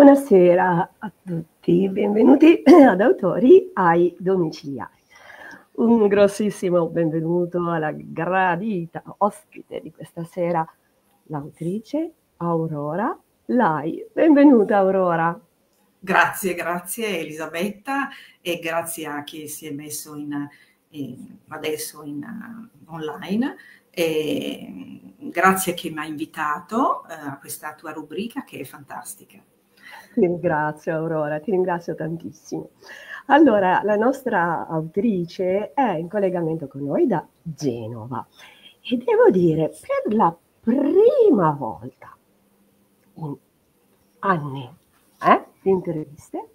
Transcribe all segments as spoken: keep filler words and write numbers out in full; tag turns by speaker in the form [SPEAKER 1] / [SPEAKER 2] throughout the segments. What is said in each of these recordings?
[SPEAKER 1] Buonasera a tutti, benvenuti ad Autori ai Domiciliari. Un grossissimo benvenuto alla gradita ospite di questa sera, l'autrice Aurora Lai. Benvenuta Aurora.
[SPEAKER 2] Grazie, grazie Elisabetta e grazie a chi si è messo in, in, adesso in, uh, online. E grazie che mi ha invitato uh, a questa tua rubrica che è fantastica.
[SPEAKER 1] Ti ringrazio Aurora, ti ringrazio tantissimo. Allora, la nostra autrice è in collegamento con noi da Genova e devo dire, per la prima volta in anni eh, di interviste,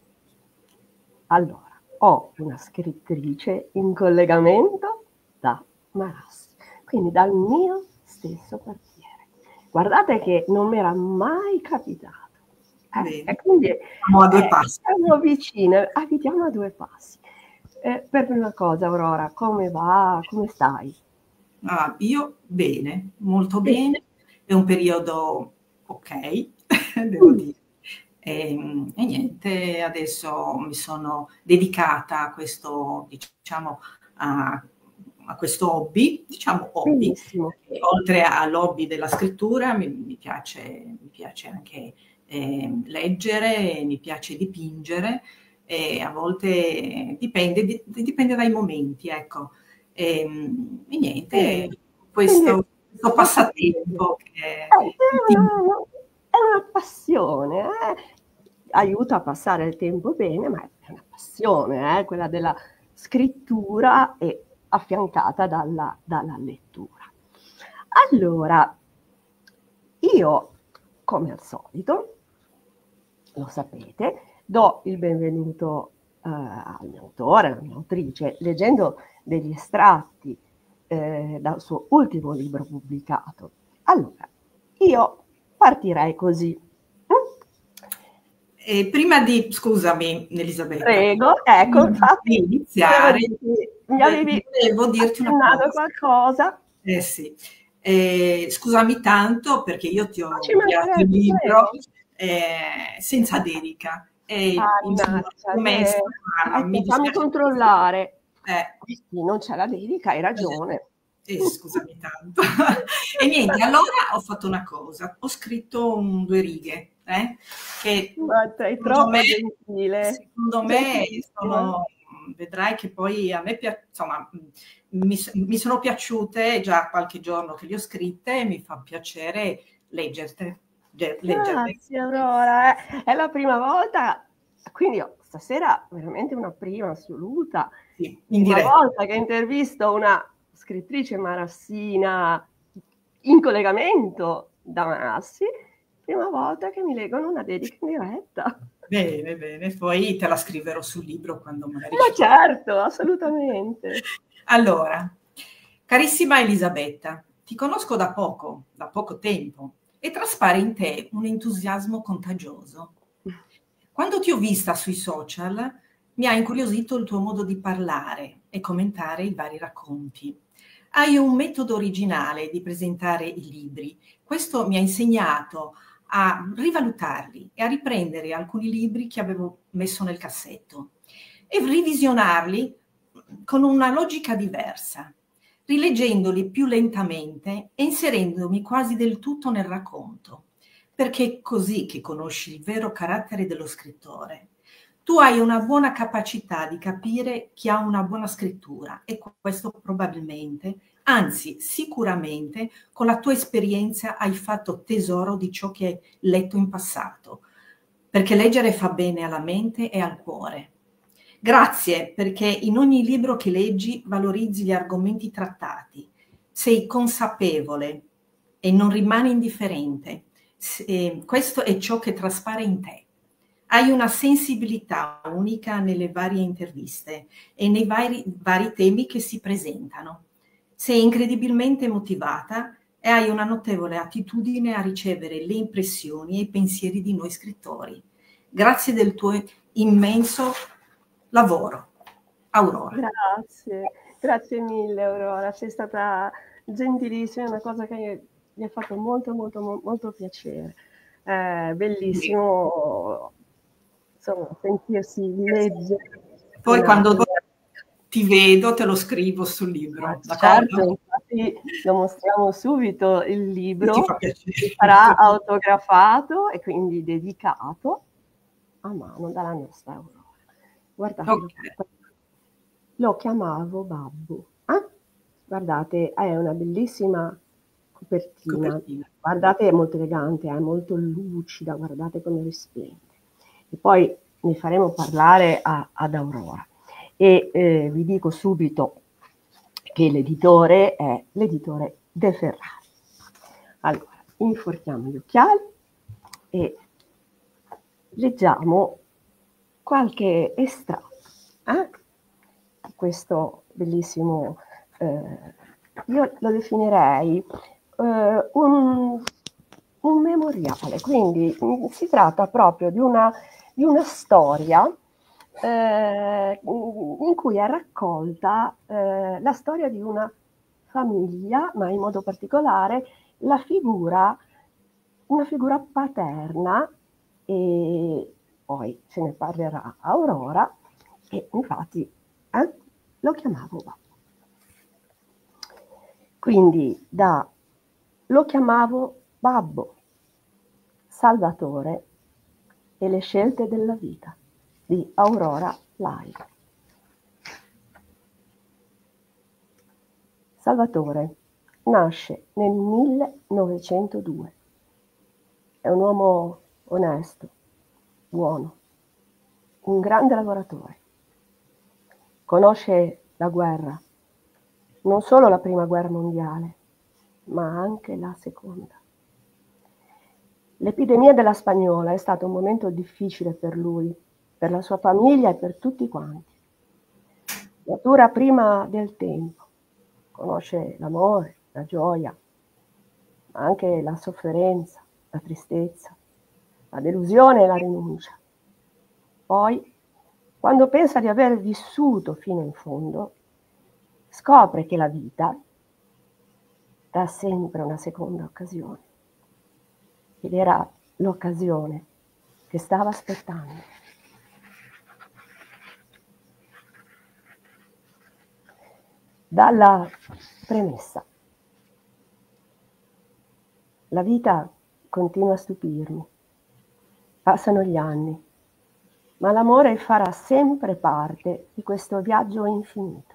[SPEAKER 1] allora, ho una scrittrice in collegamento da Marassi, quindi dal mio stesso quartiere. Guardate che non mi era mai capitato. Eh, e quindi
[SPEAKER 2] siamo a due
[SPEAKER 1] eh,
[SPEAKER 2] passi.
[SPEAKER 1] Siamo vicine, abitiamo a due passi. Eh, per prima cosa, Aurora, come va? Come stai?
[SPEAKER 2] Ah, io bene, molto bene. È un periodo ok, devo dire. E, e niente, adesso mi sono dedicata a questo, diciamo, a, a questo hobby, diciamo hobby.
[SPEAKER 1] Benissimo.
[SPEAKER 2] E oltre all'hobby della scrittura, mi, mi, piace, mi piace anche eh, leggere, mi piace dipingere, e a volte dipende, di, dipende dai momenti, ecco. E, e niente,
[SPEAKER 1] Eh,
[SPEAKER 2] questo,
[SPEAKER 1] quindi,
[SPEAKER 2] questo passatempo che
[SPEAKER 1] è, è, una, è una passione, eh? Aiuta a passare il tempo bene, ma è una passione, eh? Quella della scrittura e affiancata dalla, dalla lettura. Allora, io, come al solito, lo sapete, do il benvenuto eh, al mio autore, alla mia autrice, leggendo degli estratti eh, dal suo ultimo libro pubblicato. Allora, io partirei così.
[SPEAKER 2] E prima di, scusami Elisabetta,
[SPEAKER 1] Prego, ecco, infatti,
[SPEAKER 2] di iniziare,
[SPEAKER 1] mi avevi
[SPEAKER 2] devo dirti una cosa.
[SPEAKER 1] qualcosa.
[SPEAKER 2] Eh sì, eh, scusami tanto perché io ti ho
[SPEAKER 1] Non ci
[SPEAKER 2] inviato il libro
[SPEAKER 1] prego.
[SPEAKER 2] eh, senza dedica. E
[SPEAKER 1] Ah,
[SPEAKER 2] mi sono
[SPEAKER 1] mannaggia,
[SPEAKER 2] promessa,
[SPEAKER 1] eh,
[SPEAKER 2] ma
[SPEAKER 1] ecco,
[SPEAKER 2] mi
[SPEAKER 1] fammi
[SPEAKER 2] dispiace.
[SPEAKER 1] controllare.
[SPEAKER 2] Eh,
[SPEAKER 1] Sì, non c'è la dedica, hai ragione.
[SPEAKER 2] Eh, scusami tanto. E niente, allora ho fatto una cosa, ho scritto un, due righe, eh, che
[SPEAKER 1] Ma sei
[SPEAKER 2] secondo
[SPEAKER 1] troppo
[SPEAKER 2] me,
[SPEAKER 1] gentile.
[SPEAKER 2] secondo me sono, vedrai che poi a me piace, insomma, mi, mi sono piaciute già qualche giorno che le ho scritte e mi fa piacere leggerle.
[SPEAKER 1] Grazie Aurora, eh. È la prima volta, quindi oh, stasera veramente una prima assoluta,
[SPEAKER 2] sì,
[SPEAKER 1] prima volta che intervisto una scrittrice marassina in collegamento da Marassi, prima volta che mi leggono una dedica in diretta.
[SPEAKER 2] Bene, bene, poi te la scriverò sul libro quando magari...
[SPEAKER 1] Ma certo, assolutamente.
[SPEAKER 2] Allora, carissima Elisabetta, ti conosco da poco, da poco tempo, e traspare in te un entusiasmo contagioso. Quando ti ho vista sui social, mi ha incuriosito il tuo modo di parlare e commentare i vari racconti. Hai un metodo originale di presentare i libri. Questo mi ha insegnato a rivalutarli e a riprendere alcuni libri che avevo messo nel cassetto e revisionarli con una logica diversa, rileggendoli più lentamente e inserendomi quasi del tutto nel racconto, perché è così che conosci il vero carattere dello scrittore. Tu hai una buona capacità di capire chi ha una buona scrittura e questo probabilmente, anzi sicuramente, con la tua esperienza hai fatto tesoro di ciò che hai letto in passato, perché leggere fa bene alla mente e al cuore. Grazie perché in ogni libro che leggi valorizzi gli argomenti trattati, sei consapevole e non rimani indifferente. Se, questo è ciò che traspare in te. Hai una sensibilità unica nelle varie interviste e nei vari, vari temi che si presentano. Sei incredibilmente motivata e hai una notevole attitudine a ricevere le impressioni e i pensieri di noi scrittori. Grazie del tuo immenso lavoro. Aurora.
[SPEAKER 1] Grazie, grazie mille Aurora, sei stata gentilissima, è una cosa che mi ha fatto molto molto molto piacere. Eh, bellissimo insomma, sentirsi leggere.
[SPEAKER 2] Poi quando ti vedo te lo scrivo sul libro,
[SPEAKER 1] ah,
[SPEAKER 2] d'accordo?
[SPEAKER 1] Certo, infatti lo mostriamo subito il libro,
[SPEAKER 2] ti fa piacere.
[SPEAKER 1] Che sarà autografato e quindi dedicato a mano dalla nostra Aurora. Guardate,
[SPEAKER 2] Okay.
[SPEAKER 1] lo chiamavo Babbo. Ah? Guardate, è una bellissima copertina.
[SPEAKER 2] Copertina.
[SPEAKER 1] Guardate, è molto elegante, è molto lucida, guardate come risplende. E poi ne faremo parlare a, ad Aurora. E eh, vi dico subito che l'editore è l'editore De Ferrari. Allora, inforchiamo gli occhiali e leggiamo qualche estratto eh? di questo bellissimo, eh, io lo definirei eh, un, un memoriale, quindi mh, si tratta proprio di una, di una storia eh, in cui è raccolta eh, la storia di una famiglia, ma in modo particolare la figura, una figura paterna, e poi ce ne parlerà Aurora, e infatti eh, lo chiamavo Babbo. Quindi da lo chiamavo Babbo, Salvatore e le scelte della vita di Aurora Live. Salvatore nasce nel millenovecentodue. È un uomo onesto, buono, un grande lavoratore. Conosce la guerra, non solo la prima guerra mondiale, ma anche la seconda. L'epidemia della spagnola è stato un momento difficile per lui, per la sua famiglia e per tutti quanti. Matura prima del tempo, conosce l'amore, la gioia, ma anche la sofferenza, la tristezza, la delusione e la rinuncia. Poi, quando pensa di aver vissuto fino in fondo, scopre che la vita dà sempre una seconda occasione. Ed era l'occasione che stava aspettando. Dalla premessa. La vita continua a stupirmi. Passano gli anni, ma l'amore farà sempre parte di questo viaggio infinito.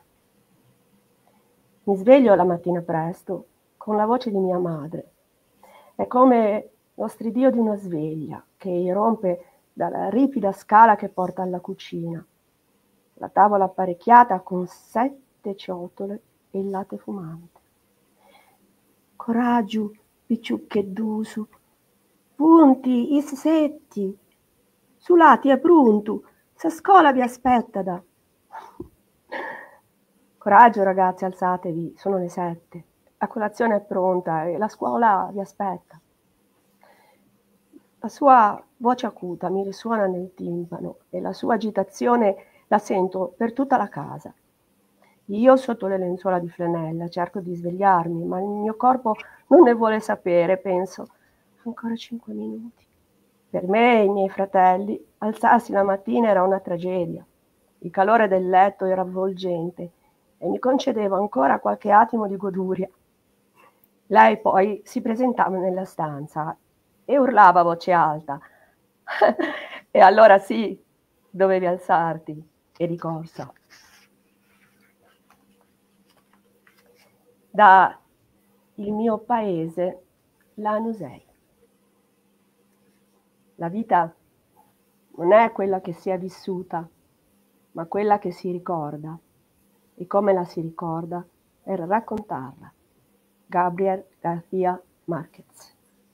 [SPEAKER 1] Mi sveglio la mattina presto con la voce di mia madre. È come lo stridio di una sveglia che irrompe dalla ripida scala che porta alla cucina. La tavola apparecchiata con sette ciotole e il latte fumante. Coraggio, picciuccheddusu, punti, issetti, sulati è pronto, sa scuola vi aspetta da. Coraggio ragazzi, alzatevi, sono le sette, la colazione è pronta e la scuola vi aspetta. La sua voce acuta mi risuona nel timpano e la sua agitazione la sento per tutta la casa. Io sotto le lenzuola di flanella cerco di svegliarmi, ma il mio corpo non ne vuole sapere, penso, ancora cinque minuti. Per me e i miei fratelli, alzarsi la mattina era una tragedia. Il calore del letto era avvolgente e mi concedeva ancora qualche attimo di goduria. Lei poi si presentava nella stanza e urlava a voce alta. E allora sì, dovevi alzarti, e di corsa. Da il mio paese, Lanusei. La vita non è quella che si è vissuta, ma quella che si ricorda. E come la si ricorda è raccontarla. Gabriel García Márquez.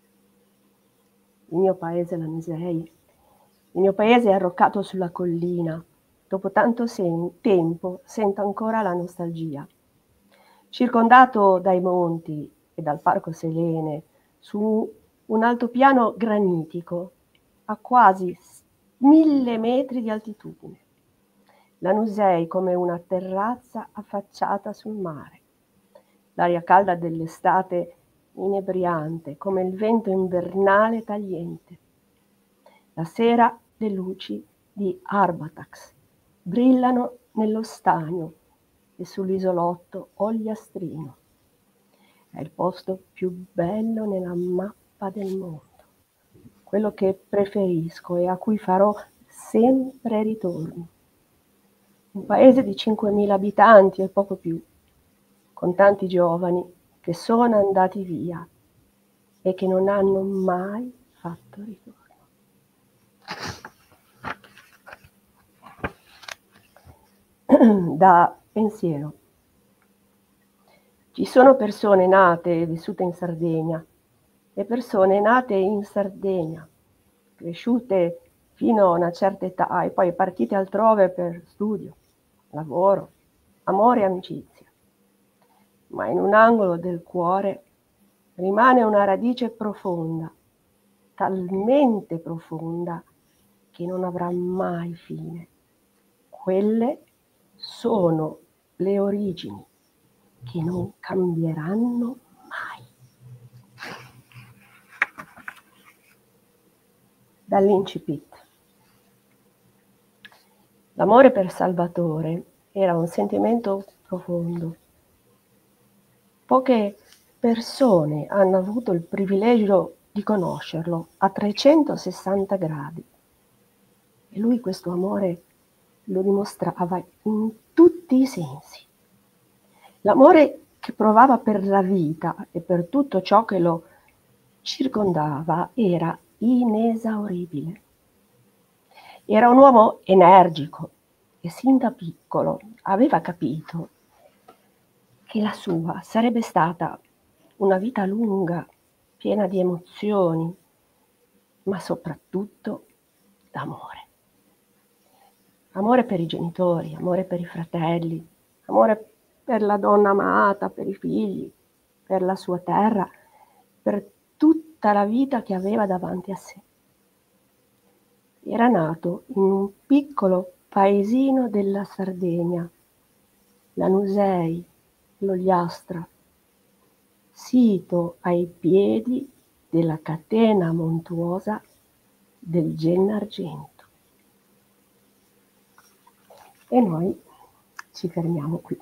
[SPEAKER 1] Il mio paese, Lanusei. Il mio paese è arroccato sulla collina. Dopo tanto sen- tempo sento ancora la nostalgia. Circondato dai monti e dal Parco Selene, su un altopiano granitico, a quasi mille metri di altitudine. Lanusei come una terrazza affacciata sul mare. L'aria calda dell'estate inebriante, come il vento invernale tagliente. La sera le luci di Arbatax brillano nello stagno e sull'isolotto Ogliastrino. È il posto più bello nella mappa del mondo, quello che preferisco e a cui farò sempre ritorno. Un paese di cinquemila abitanti e poco più, con tanti giovani che sono andati via e che non hanno mai fatto ritorno. Da pensiero. Ci sono persone nate e vissute in Sardegna e persone nate in Sardegna, cresciute fino a una certa età e poi partite altrove per studio, lavoro, amore e amicizia. Ma in un angolo del cuore rimane una radice profonda, talmente profonda che non avrà mai fine. Quelle sono le origini che non cambieranno mai. Dall'incipit. L'amore per Salvatore era un sentimento profondo. Poche persone hanno avuto il privilegio di conoscerlo a trecentosessanta gradi. E lui questo amore lo dimostrava in tutti i sensi. L'amore che provava per la vita e per tutto ciò che lo circondava era inesauribile. Era un uomo energico e sin da piccolo aveva capito che la sua sarebbe stata una vita lunga, piena di emozioni, ma soprattutto d'amore. Amore per i genitori, amore per i fratelli, amore per la donna amata, per i figli, per la sua terra, per tutta la vita che aveva davanti a sé. Era nato in un piccolo paesino della Sardegna, Lanusei, l'Ogliastra, sito ai piedi della catena montuosa del Gennargentu. E noi ci fermiamo qui.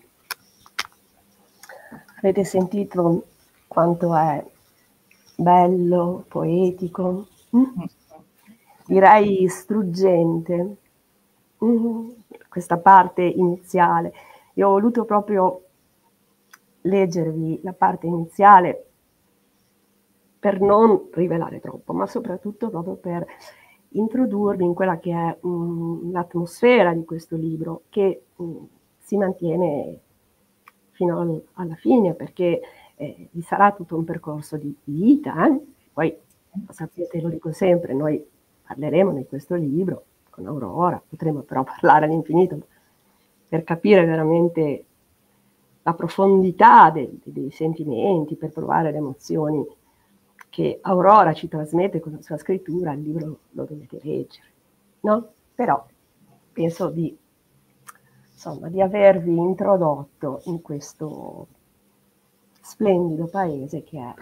[SPEAKER 1] Avete sentito quanto è bello, poetico, mm? direi struggente, mm? questa parte iniziale. Io ho voluto proprio leggervi la parte iniziale per non rivelare troppo, ma soprattutto proprio per introdurvi in quella che è um, l'atmosfera di questo libro, che um, si mantiene fino al, alla fine, perché eh, vi sarà tutto un percorso di, di vita. Eh? Poi, sapete, lo dico sempre, noi parleremo di questo libro con Aurora, potremo però parlare all'infinito per capire veramente la profondità dei, dei sentimenti, per provare le emozioni che Aurora ci trasmette con la sua scrittura. Il libro lo dovete leggere, no? Però penso di, insomma, di avervi introdotto in questo splendido paese che è la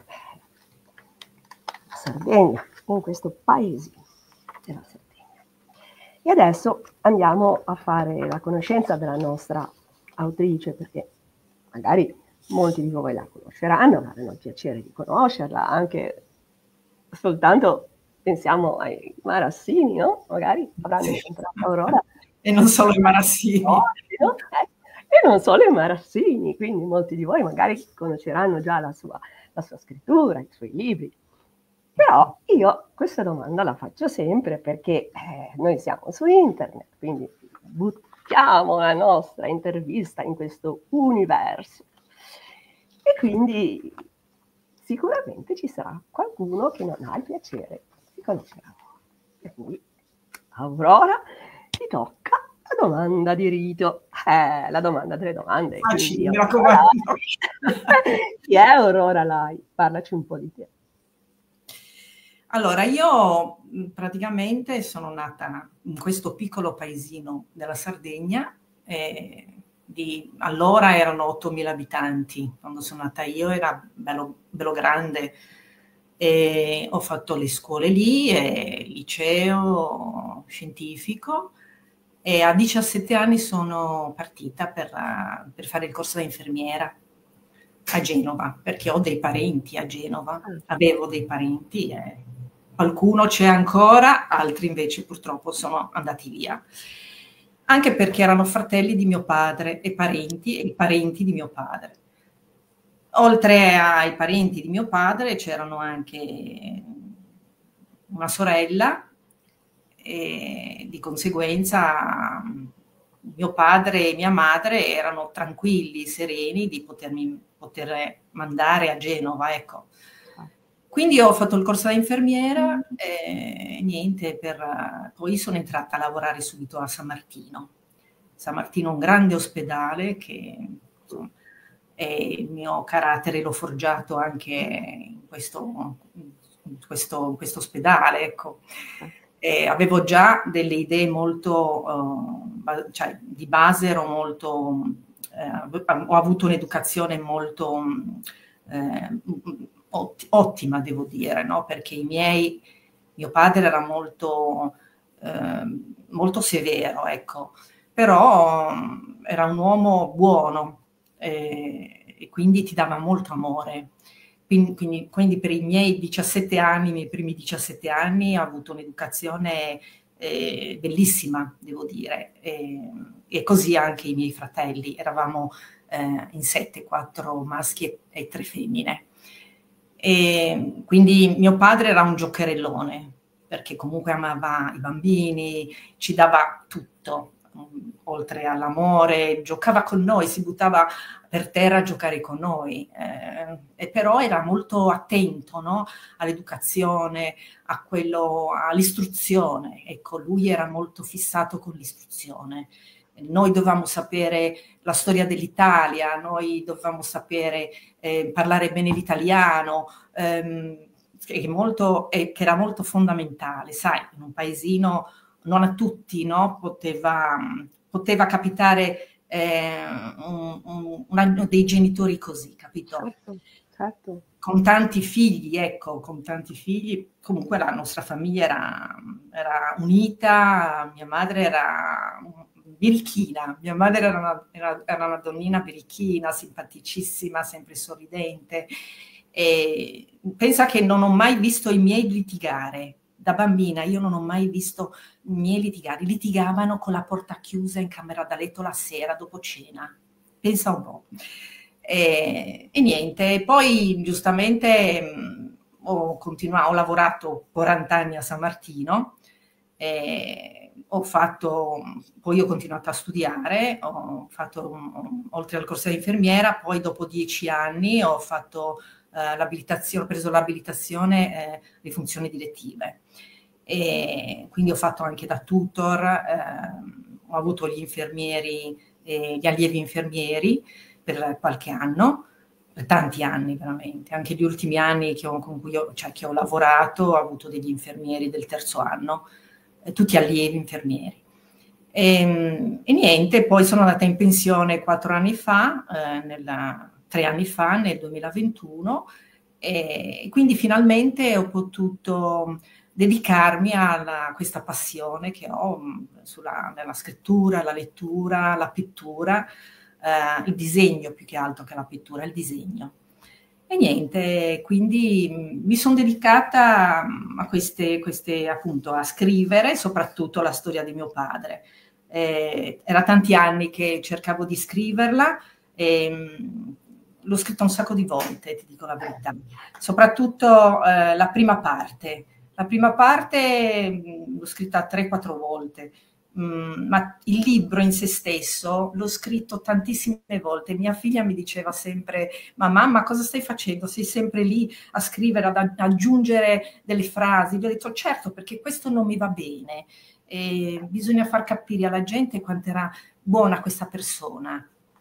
[SPEAKER 1] Sardegna, in questo paesino della Sardegna. E adesso andiamo a fare la conoscenza della nostra autrice, perché magari molti di voi la conosceranno, avranno il piacere di conoscerla, anche soltanto pensiamo ai Marassini, no? Magari avranno incontrato Aurora.
[SPEAKER 2] E non solo i Marassini.
[SPEAKER 1] No, no? Eh, e non solo i Marassini, quindi molti di voi magari conosceranno già la sua, la sua scrittura, i suoi libri. Però io questa domanda la faccio sempre perché eh, noi siamo su internet, quindi buttiamo la nostra intervista in questo universo. E quindi sicuramente ci sarà qualcuno che non ha il piacere di conoscere. Per cui, Aurora, ti tocca la domanda di rito. Eh, la domanda delle domande.
[SPEAKER 2] Ah,
[SPEAKER 1] quindi,
[SPEAKER 2] mi raccomando.
[SPEAKER 1] Chi è Aurora Lai? Parlaci un po' di te.
[SPEAKER 2] Allora, io praticamente sono nata in questo piccolo paesino della Sardegna. Eh, Di, allora erano ottomila abitanti, quando sono nata io era bello, bello grande, e ho fatto le scuole lì, e liceo scientifico, e a diciassette anni sono partita per, uh, per fare il corso da infermiera a Genova, perché ho dei parenti a Genova, avevo dei parenti, e qualcuno c'è ancora, altri invece purtroppo sono andati via. Anche perché erano fratelli di mio padre e parenti e parenti di mio padre. Oltre ai parenti di mio padre c'erano anche una sorella e di conseguenza mio padre e mia madre erano tranquilli, sereni di potermi poter mandare a Genova, ecco. Quindi ho fatto il corso da infermiera e niente, per, poi sono entrata a lavorare subito a San Martino. San Martino è un grande ospedale che insomma, e il mio carattere l'ho forgiato anche in questo, in questo, in questo ospedale, ecco. E avevo già delle idee molto, uh, cioè di base ero molto, eh, ho avuto un'educazione molto eh, ottima, devo dire, no? Perché i miei, mio padre era molto, eh, molto severo, ecco, però era un uomo buono, eh, e quindi ti dava molto amore. Quindi, quindi, quindi per i miei diciassette anni, i miei primi diciassette anni, ho avuto un'educazione eh, bellissima, devo dire, e, e così anche i miei fratelli. Eravamo eh, in sette, quattro maschi e, e tre femmine. E quindi mio padre era un giocherellone, perché comunque amava i bambini, ci dava tutto. Oltre all'amore, giocava con noi, si buttava per terra a giocare con noi, eh, e però era molto attento, no? All'educazione, a quello, all'istruzione. Ecco, lui era molto fissato con l'istruzione. Noi dovevamo sapere la storia dell'Italia, noi dovevamo sapere eh, parlare bene l'italiano, ehm, che, molto, eh, che era molto fondamentale, sai, in un paesino non a tutti, no? Poteva, poteva capitare eh, un, un, un, dei genitori così, capito?
[SPEAKER 1] Certo, certo.
[SPEAKER 2] Con tanti figli, ecco, con tanti figli. Comunque la nostra famiglia era, era unita, mia madre era birichina, mia madre era una, era, era una donnina birichina, simpaticissima, sempre sorridente. E pensa che non ho mai visto i miei litigare. Da bambina io non ho mai visto i miei litigare, litigavano con la porta chiusa in camera da letto la sera dopo cena, pensa un po'. E, e niente, poi giustamente mh, ho continuato, ho lavorato quaranta anni a San Martino, e ho fatto, poi ho continuato a studiare, ho fatto, um, oltre al corso di infermiera, poi dopo dieci anni ho fatto Uh, l'abilitazione, ho preso l'abilitazione eh, di funzioni direttive e quindi ho fatto anche da tutor, eh, ho avuto gli infermieri, eh, gli allievi infermieri per qualche anno, per tanti anni veramente, anche gli ultimi anni che ho, con cui ho, cioè, che ho lavorato, ho avuto degli infermieri del terzo anno, eh, tutti allievi infermieri. E, e niente, poi sono andata in pensione quattro anni fa, eh, nella tre anni fa, nel duemilaventuno, e quindi finalmente ho potuto dedicarmi a questa passione che ho sulla, nella scrittura, la lettura, la pittura, eh, il disegno più che altro che la pittura, il disegno. E niente, quindi mi sono dedicata a queste, queste, appunto, a scrivere, soprattutto la storia di mio padre. Eh, era tanti anni che cercavo di scriverla, e, l'ho scritto un sacco di volte, ti dico la verità, soprattutto eh, la prima parte. La prima parte mh, l'ho scritta tre quattro volte, mh, ma il libro in se stesso l'ho scritto tantissime volte. Mia figlia mi diceva sempre, ma mamma cosa stai facendo? Sei sempre lì a scrivere, ad aggiungere delle frasi. Gli ho detto certo, perché questo non mi va bene. E bisogna far capire alla gente quanto era buona questa persona.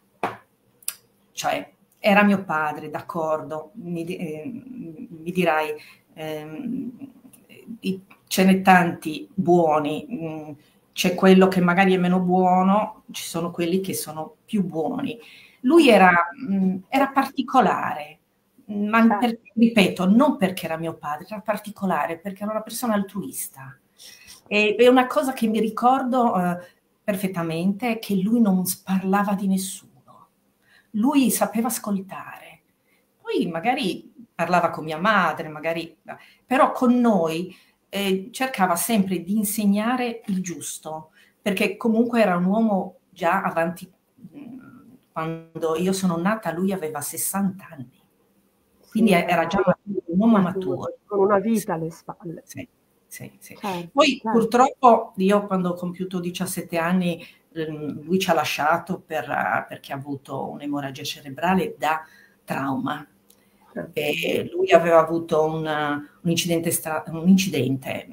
[SPEAKER 2] Cioè, era mio padre, d'accordo, mi, eh, mi dirai, eh, ce n'è tanti buoni, mh, c'è quello che magari è meno buono, ci sono quelli che sono più buoni. Lui era, mh, era particolare, ma per, ripeto, non perché era mio padre, era particolare perché era una persona altruista. E è una cosa che mi ricordo, eh, perfettamente che lui non parlava di nessuno. Lui sapeva ascoltare. Poi magari parlava con mia madre, magari, però con noi eh, cercava sempre di insegnare il giusto, perché comunque era un uomo già avanti. Quando io sono nata lui aveva sessanta anni, quindi
[SPEAKER 1] Sì,
[SPEAKER 2] era già maturo, un uomo maturo.
[SPEAKER 1] con una vita alle spalle.
[SPEAKER 2] Sì, sì, sì.
[SPEAKER 1] Certo,
[SPEAKER 2] Poi
[SPEAKER 1] certo.
[SPEAKER 2] purtroppo io quando ho compiuto diciassette anni lui ci ha lasciato per, perché ha avuto un'emorragia cerebrale da trauma. E lui aveva avuto un, un incidente, stra- un incidente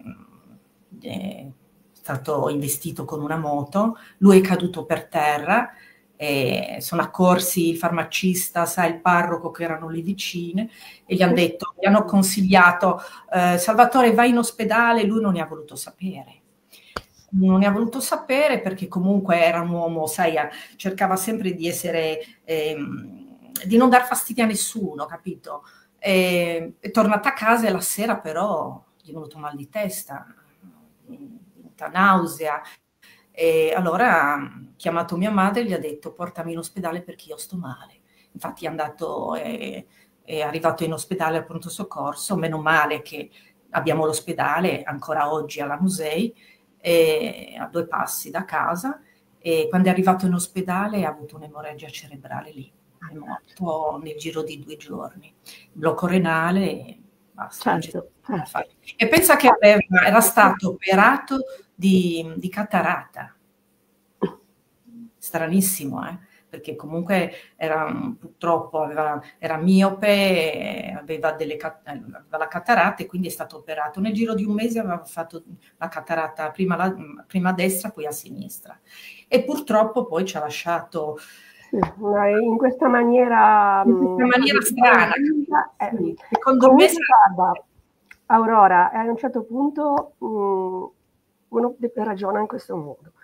[SPEAKER 2] è stato investito con una moto, lui è caduto per terra, e sono accorsi il farmacista, sa, il parroco che erano lì vicine e gli hanno detto, gli hanno consigliato eh, Salvatore vai in ospedale, lui non ne ha voluto sapere. Non ne ha voluto sapere perché comunque era un uomo, sai, cercava sempre di essere, ehm, di non dar fastidio a nessuno, capito? E, è tornata a casa e la sera però gli è venuto mal di testa, venuta nausea. E allora ha chiamato mia madre e gli ha detto portami in ospedale perché io sto male. Infatti è andato, è, è arrivato in ospedale al pronto soccorso, meno male che abbiamo l'ospedale ancora oggi alla Musei, e a due passi da casa, e quando è arrivato in ospedale ha avuto un'emorragia cerebrale lì, è morto nel giro di due giorni, blocco renale e basta.
[SPEAKER 1] Certo, certo.
[SPEAKER 2] E pensa che aveva, era stato operato di, di catarata, stranissimo, eh? Perché comunque era, purtroppo aveva, era miope, aveva, delle, aveva la catarata e quindi è stato operato. Nel giro di un mese aveva fatto la catarata prima, la, prima a destra, poi a sinistra. E purtroppo poi ci ha lasciato...
[SPEAKER 1] Sì, in questa maniera...
[SPEAKER 2] In questa maniera mh, strana.
[SPEAKER 1] Eh,
[SPEAKER 2] sì. Secondo
[SPEAKER 1] comunque,
[SPEAKER 2] me...
[SPEAKER 1] guarda, Aurora, a un certo punto mh, uno ragiona in questo modo.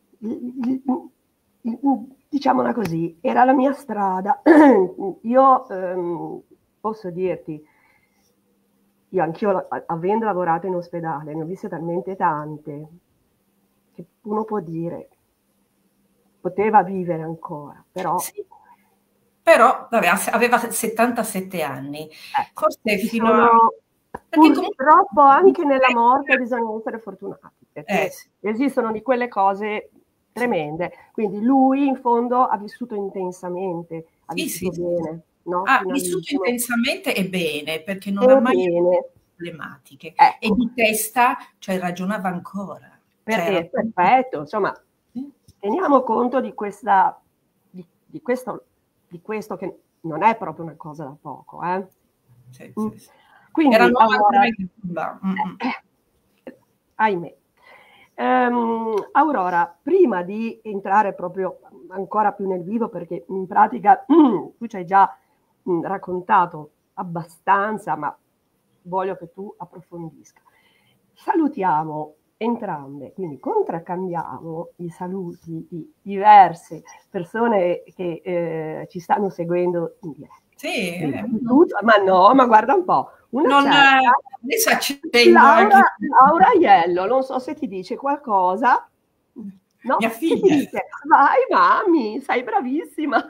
[SPEAKER 1] Diciamola così, era la mia strada. Io ehm, posso dirti, io anch'io, avendo lavorato in ospedale, ne ho viste talmente tante, che uno può dire, poteva vivere ancora, però...
[SPEAKER 2] Sì. Però vabbè, aveva settantasette anni,
[SPEAKER 1] Eh,
[SPEAKER 2] forse fino
[SPEAKER 1] sono...
[SPEAKER 2] a...
[SPEAKER 1] Perché purtroppo anche nella morte bisogna essere fortunati, perché
[SPEAKER 2] eh, sì.
[SPEAKER 1] esistono di quelle cose tremende. Quindi lui in fondo ha vissuto intensamente, ha
[SPEAKER 2] sì,
[SPEAKER 1] vissuto
[SPEAKER 2] sì,
[SPEAKER 1] bene. No?
[SPEAKER 2] Ha vissuto intensamente e bene, perché non
[SPEAKER 1] e
[SPEAKER 2] ha mai
[SPEAKER 1] bene.
[SPEAKER 2] avuto problematiche.
[SPEAKER 1] Ecco.
[SPEAKER 2] E di testa, cioè, ragionava ancora.
[SPEAKER 1] Per,
[SPEAKER 2] cioè,
[SPEAKER 1] eh, perfetto, insomma, sì. Teniamo conto di questa, di, di, questo, di questo che non è proprio una cosa da poco. Eh?
[SPEAKER 2] Sì,
[SPEAKER 1] mm.
[SPEAKER 2] sì, sì.
[SPEAKER 1] Quindi,
[SPEAKER 2] Era
[SPEAKER 1] allora,
[SPEAKER 2] eh,
[SPEAKER 1] eh, ahimè. Um, Aurora, prima di entrare proprio ancora più nel vivo, perché in pratica mm, tu ci hai già mm, raccontato abbastanza, ma voglio che tu approfondisca. Salutiamo entrambe, quindi contraccambiamo i saluti di diverse persone che eh, ci stanno seguendo in diretta.
[SPEAKER 2] Sì, eh,
[SPEAKER 1] tutto, ma no, ma guarda un po', una
[SPEAKER 2] non,
[SPEAKER 1] certa
[SPEAKER 2] adesso accendo
[SPEAKER 1] Laura,
[SPEAKER 2] anche...
[SPEAKER 1] Laura Aiello, non so se ti dice qualcosa. No?
[SPEAKER 2] Mia
[SPEAKER 1] Che ti
[SPEAKER 2] figlia.
[SPEAKER 1] dice? Vai mami, sei bravissima.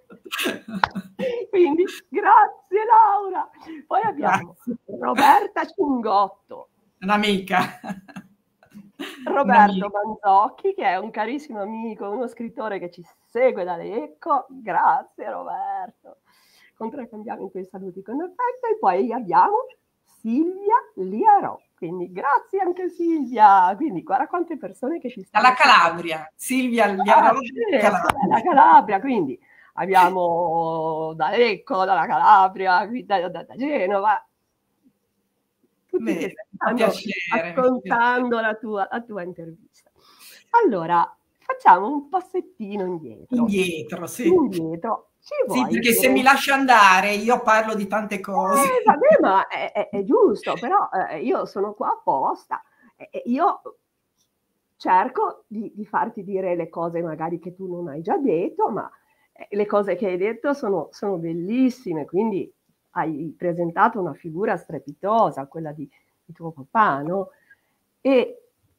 [SPEAKER 1] Quindi grazie Laura. Poi abbiamo grazie. Roberta Cingotto.
[SPEAKER 2] Un'amica.
[SPEAKER 1] Roberto Manzocchi, che è un carissimo amico, uno scrittore che ci segue da Lecco. Grazie Roberto. Contraccambiamo i tuoi saluti con affetto. E poi abbiamo Silvia Liarò. Quindi grazie anche Silvia. Quindi guarda quante persone che ci stanno.
[SPEAKER 2] Dalla Calabria. Silvia Liarò.
[SPEAKER 1] Ah, sì, dalla Calabria, quindi abbiamo da Lecco, dalla Calabria, da, da, da Genova. Tutti
[SPEAKER 2] Beh,
[SPEAKER 1] che stanno
[SPEAKER 2] piacere,
[SPEAKER 1] ascoltando la tua, la tua intervista. Allora, facciamo un passettino indietro.
[SPEAKER 2] Indietro, sì.
[SPEAKER 1] Indietro. Ci
[SPEAKER 2] sì,
[SPEAKER 1] vuoi
[SPEAKER 2] perché
[SPEAKER 1] dire?
[SPEAKER 2] se mi lascio andare io parlo di tante cose.
[SPEAKER 1] Eh, vabbè, ma è, è, è giusto, però eh, io sono qua apposta. Eh, io cerco di, di farti dire le cose magari che tu non hai già detto, ma eh, le cose che hai detto sono, sono bellissime, quindi hai presentato una figura strepitosa, quella di, di tuo papà, no? E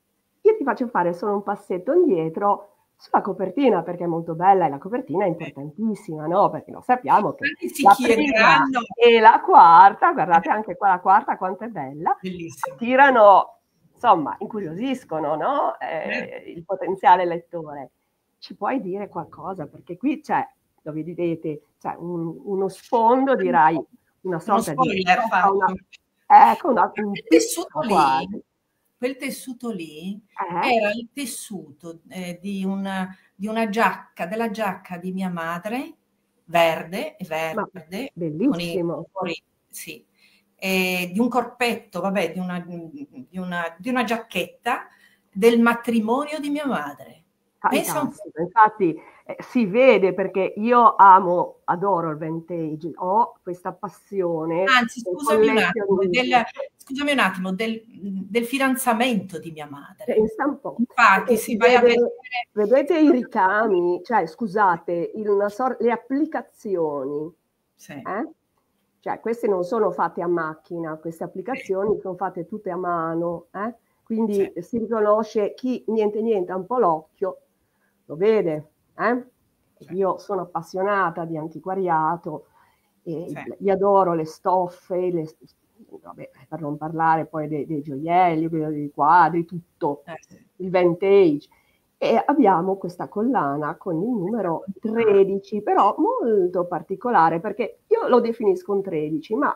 [SPEAKER 1] io ti faccio fare solo un passetto indietro sulla copertina, perché è molto bella e la copertina è importantissima, no? Perché lo sappiamo che
[SPEAKER 2] si
[SPEAKER 1] la prima e la quarta, guardate anche qua la quarta quanto è bella,
[SPEAKER 2] bellissimo,
[SPEAKER 1] attirano, insomma, incuriosiscono, no? Eh, il potenziale lettore. Ci puoi dire qualcosa? Perché qui c'è, lo vedete, c'è un, uno sfondo, dirai, una sorta
[SPEAKER 2] uno
[SPEAKER 1] di...
[SPEAKER 2] spoiler fatto.
[SPEAKER 1] Una, ecco, una, un
[SPEAKER 2] quel tessuto lì,
[SPEAKER 1] quasi.
[SPEAKER 2] quel tessuto lì
[SPEAKER 1] Eh?
[SPEAKER 2] era il tessuto eh, di, una, di una giacca, della giacca di mia madre, verde, verde,
[SPEAKER 1] bellissimo.
[SPEAKER 2] Con i, sì, e di un corpetto, vabbè, di una, di, una, di una giacchetta del matrimonio di mia madre.
[SPEAKER 1] Fantastico, infatti eh, si vede, perché io amo, adoro il vintage, ho questa passione.
[SPEAKER 2] Anzi, scusami un attimo, del, scusami un attimo del, del fidanzamento di mia madre.
[SPEAKER 1] Pensa un po'.
[SPEAKER 2] Infatti, si vai a vedere...
[SPEAKER 1] Vedete i ricami, cioè scusate, in una sorta, le applicazioni.
[SPEAKER 2] Sì.
[SPEAKER 1] Eh? Cioè, queste non sono fatte a macchina, queste applicazioni sì. sono fatte tutte a mano, eh? Quindi sì. si riconosce chi niente niente ha un po' l'occhio, lo vede. Eh? Sì. Io sono appassionata di antiquariato, e sì. io adoro le stoffe, le, vabbè, per non parlare poi dei, dei gioielli, dei quadri, tutto, eh sì. il vintage. E abbiamo questa collana con il numero tredici, però molto particolare, perché io lo definisco un tredici, ma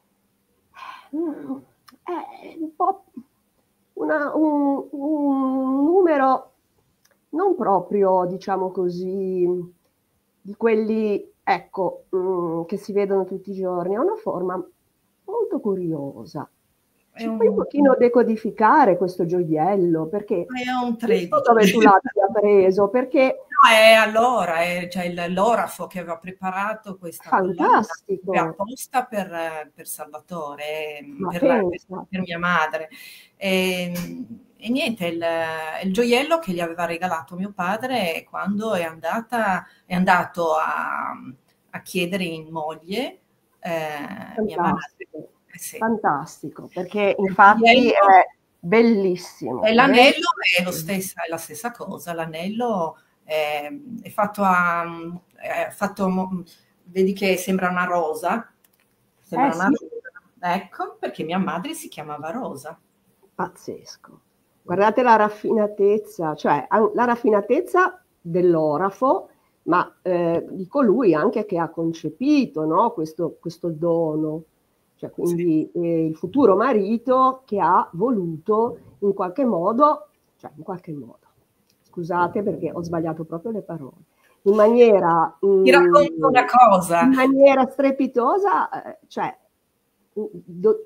[SPEAKER 1] è un po' una, un, un numero non proprio, diciamo così, di quelli, ecco, mh, che si vedono tutti i giorni. Ha una forma molto curiosa. Ci un... puoi un pochino decodificare questo gioiello, perché
[SPEAKER 2] è un tredici.
[SPEAKER 1] Non so dove tu l'abbia preso, perché
[SPEAKER 2] no, è allora è, cioè l'orafo che aveva preparato questa
[SPEAKER 1] fantastico
[SPEAKER 2] apposta per, per Salvatore, per, per, per mia madre. E, e niente, il, il gioiello che gli aveva regalato mio padre quando è andata è andato a, a chiedere in moglie eh, mia madre.
[SPEAKER 1] Sì. Fantastico, perché infatti è bellissimo.
[SPEAKER 2] E l'anello è, lo stessa, è la stessa cosa, l'anello è, è fatto a... È fatto, vedi che sembra una rosa? Sembra
[SPEAKER 1] eh,
[SPEAKER 2] una
[SPEAKER 1] sì.
[SPEAKER 2] rosa. Ecco, perché mia madre si chiamava Rosa.
[SPEAKER 1] Pazzesco. Guardate la raffinatezza, cioè la raffinatezza dell'orafo, ma eh, di colui anche che ha concepito, no? questo, questo dono. Cioè, quindi sì. eh, il futuro marito che ha voluto in qualche modo, cioè in qualche modo, scusate perché ho sbagliato proprio le parole, in maniera...
[SPEAKER 2] Ti racconto una cosa.
[SPEAKER 1] In maniera strepitosa, eh, cioè do,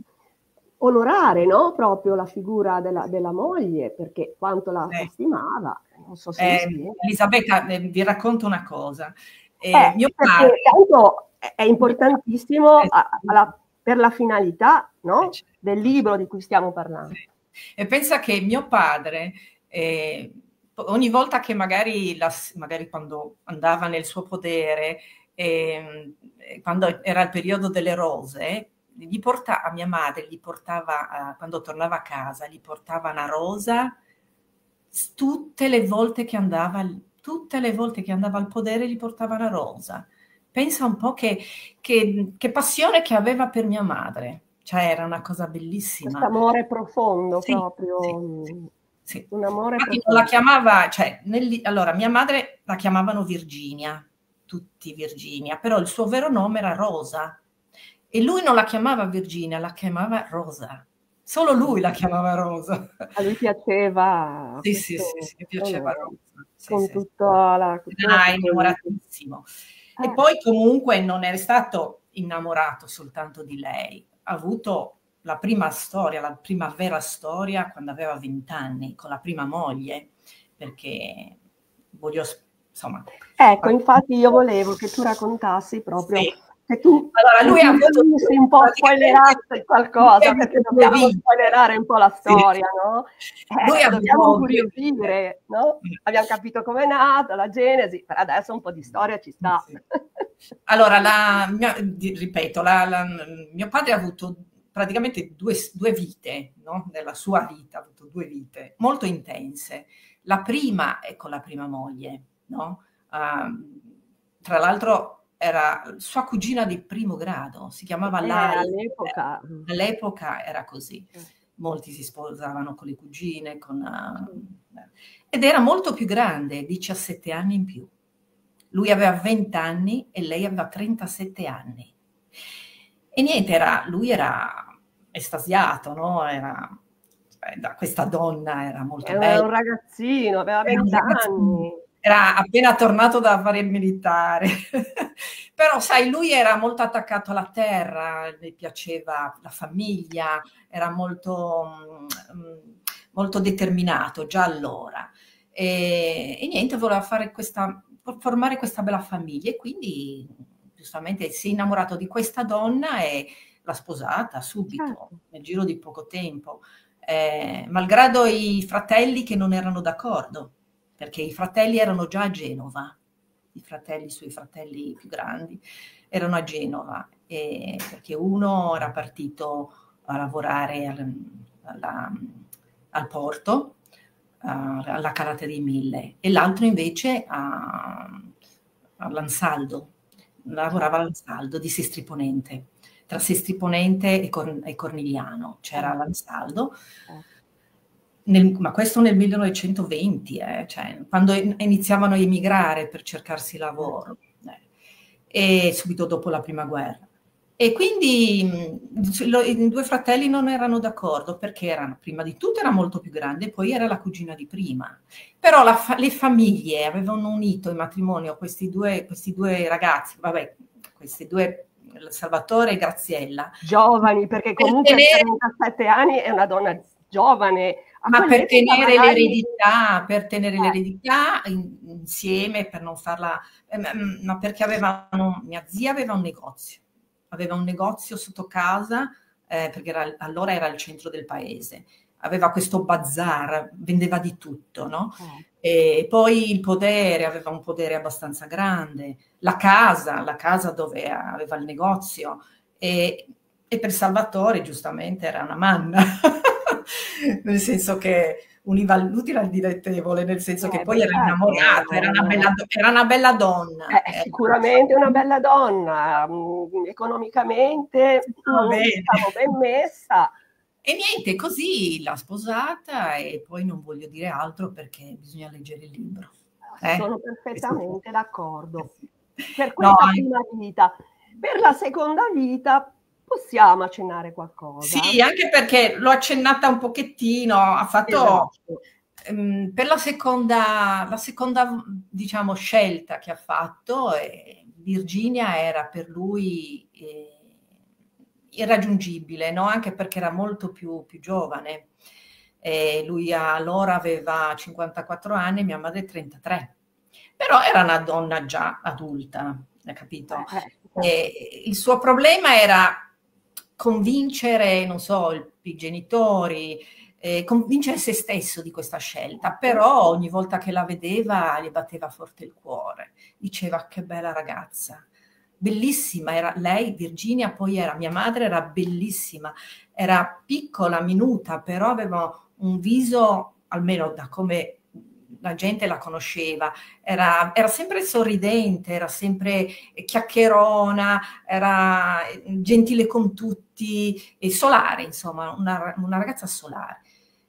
[SPEAKER 1] onorare, no? Proprio la figura della, della moglie, perché quanto la
[SPEAKER 2] sì.
[SPEAKER 1] stimava. Non so se
[SPEAKER 2] eh, Elisabetta, eh, vi racconto una cosa.
[SPEAKER 1] Eh, eh, mio padre... Tanto è importantissimo a, alla, per la finalità, no? del libro di cui stiamo parlando.
[SPEAKER 2] Sì. E pensa che mio padre, eh, ogni volta che magari, la, magari quando andava nel suo podere, eh, quando era il periodo delle rose, gli portava, a mia madre gli portava, quando tornava a casa, gli portava una rosa tutte le volte che andava, tutte le volte che andava al podere gli portava una rosa. Pensa un po' che, che, che passione che aveva per mia madre, cioè era una cosa bellissima.
[SPEAKER 1] Questo amore profondo,
[SPEAKER 2] sì,
[SPEAKER 1] proprio.
[SPEAKER 2] Sì, sì.
[SPEAKER 1] Un amore
[SPEAKER 2] Infatti
[SPEAKER 1] profondo.
[SPEAKER 2] La chiamava, cioè, nel, allora mia madre la chiamavano Virginia, tutti Virginia, però il suo vero nome era Rosa e lui non la chiamava Virginia, la chiamava Rosa. Solo lui la chiamava Rosa.
[SPEAKER 1] A lui piaceva.
[SPEAKER 2] Sì, sì, sì, sì, mi piaceva Rosa. Sì,
[SPEAKER 1] con
[SPEAKER 2] sì.
[SPEAKER 1] tutta la...
[SPEAKER 2] Ah, innamoratissimo. Eh. E poi comunque non è stato innamorato soltanto di lei, ha avuto la prima storia, la prima vera storia quando aveva vent'anni, con la prima moglie, perché voglio, insomma...
[SPEAKER 1] Ecco, infatti io volevo che tu raccontassi proprio...
[SPEAKER 2] Sì.
[SPEAKER 1] Che tu
[SPEAKER 2] allora, lui ha avuto
[SPEAKER 1] un po' spoilerato qualcosa, perché dobbiamo spoilerare un po' la storia, sì. no? Eh,
[SPEAKER 2] lui
[SPEAKER 1] dobbiamo incuriosire, no? Abbiamo capito com'è nata, la genesi, per adesso un po' di storia ci sta.
[SPEAKER 2] Sì. Allora, la, mia, ripeto, la, la, mio padre ha avuto praticamente due, due vite, no? Nella sua vita ha avuto due vite molto intense. La prima è con la prima moglie, no? Uh, tra l'altro era sua cugina di primo grado, si chiamava
[SPEAKER 1] Eh,
[SPEAKER 2] Lai.
[SPEAKER 1] all'epoca.
[SPEAKER 2] Eh, all'epoca era così. Molti si sposavano con le cugine, con, uh, ed era molto più grande, diciassette anni in più. Lui aveva venti anni e lei aveva trentasette anni. E niente, era, lui era estasiato, no? Era, cioè, da questa donna era molto
[SPEAKER 1] Era
[SPEAKER 2] bella.
[SPEAKER 1] un ragazzino, aveva venti anni.
[SPEAKER 2] Era appena tornato da fare il militare. Però, sai, lui era molto attaccato alla terra, gli piaceva la famiglia, era molto, molto determinato già allora. E, e niente, voleva fare questa, formare questa bella famiglia e quindi giustamente si è innamorato di questa donna e l'ha sposata subito, certo, nel giro di poco tempo, eh, malgrado i fratelli che non erano d'accordo, perché i fratelli erano già a Genova, i fratelli, i suoi fratelli più grandi erano a Genova, e, perché uno era partito a lavorare al, alla, al porto, uh, alla Calata dei Mille, e l'altro invece a, all'Ansaldo, lavorava all'Ansaldo di Sestri Ponente. Tra Sestri Ponente e, Cor- e Cornigliano c'era l'Ansaldo. Nel, ma questo nel millenovecentoventi, eh, cioè, quando iniziavano a emigrare per cercarsi lavoro, eh, e subito dopo la prima guerra. E quindi mh, lo, i due fratelli non erano d'accordo perché erano, prima di tutto era molto più grande e poi era la cugina di prima. Però la fa- le famiglie avevano unito in matrimonio questi due, questi due ragazzi, vabbè, questi due, Salvatore e Graziella.
[SPEAKER 1] Giovani, perché comunque a
[SPEAKER 2] tenere...
[SPEAKER 1] trentasette anni è una donna giovane.
[SPEAKER 2] Ma per tenere
[SPEAKER 1] magari...
[SPEAKER 2] l'eredità, per tenere eh. l'eredità in, insieme, per non farla, eh, ma perché avevano, mia zia aveva un negozio, aveva un negozio sotto casa, eh, perché era, allora era il centro del paese, aveva questo bazar, vendeva di tutto, no? Eh. E poi il podere, aveva un podere abbastanza grande, la casa, la casa dove aveva il negozio, e, e per Salvatore giustamente era una manna. Nel senso che univa l'utile al dilettevole, nel senso eh, che poi era innamorata, era una bella, era una bella donna.
[SPEAKER 1] Eh, sicuramente una bella donna, mh, economicamente mh, diciamo, ben messa.
[SPEAKER 2] E niente, così l'ha sposata e poi non voglio dire altro perché bisogna leggere il libro.
[SPEAKER 1] Eh? Sono perfettamente d'accordo. Per questa no, prima vita. Per la seconda vita possiamo accennare qualcosa.
[SPEAKER 2] Sì, anche perché l'ho accennata un pochettino, ha fatto esatto. um, per la seconda, la seconda diciamo scelta che ha fatto, eh, Virginia era per lui eh, irraggiungibile, no? Anche perché era molto più, più giovane. Eh, lui allora aveva cinquantaquattro anni, mia madre trentatré, però era una donna già adulta, hai capito? Eh, eh, il suo problema era convincere, non so, i genitori, eh, convincere se stesso di questa scelta, però ogni volta che la vedeva gli batteva forte il cuore, diceva che bella ragazza, bellissima, era lei, Virginia, poi era, mia madre era bellissima, era piccola, minuta, però aveva un viso, almeno da come la gente la conosceva, era, era sempre sorridente, era sempre chiacchierona, era gentile con tutti, e solare, insomma, una, una ragazza solare.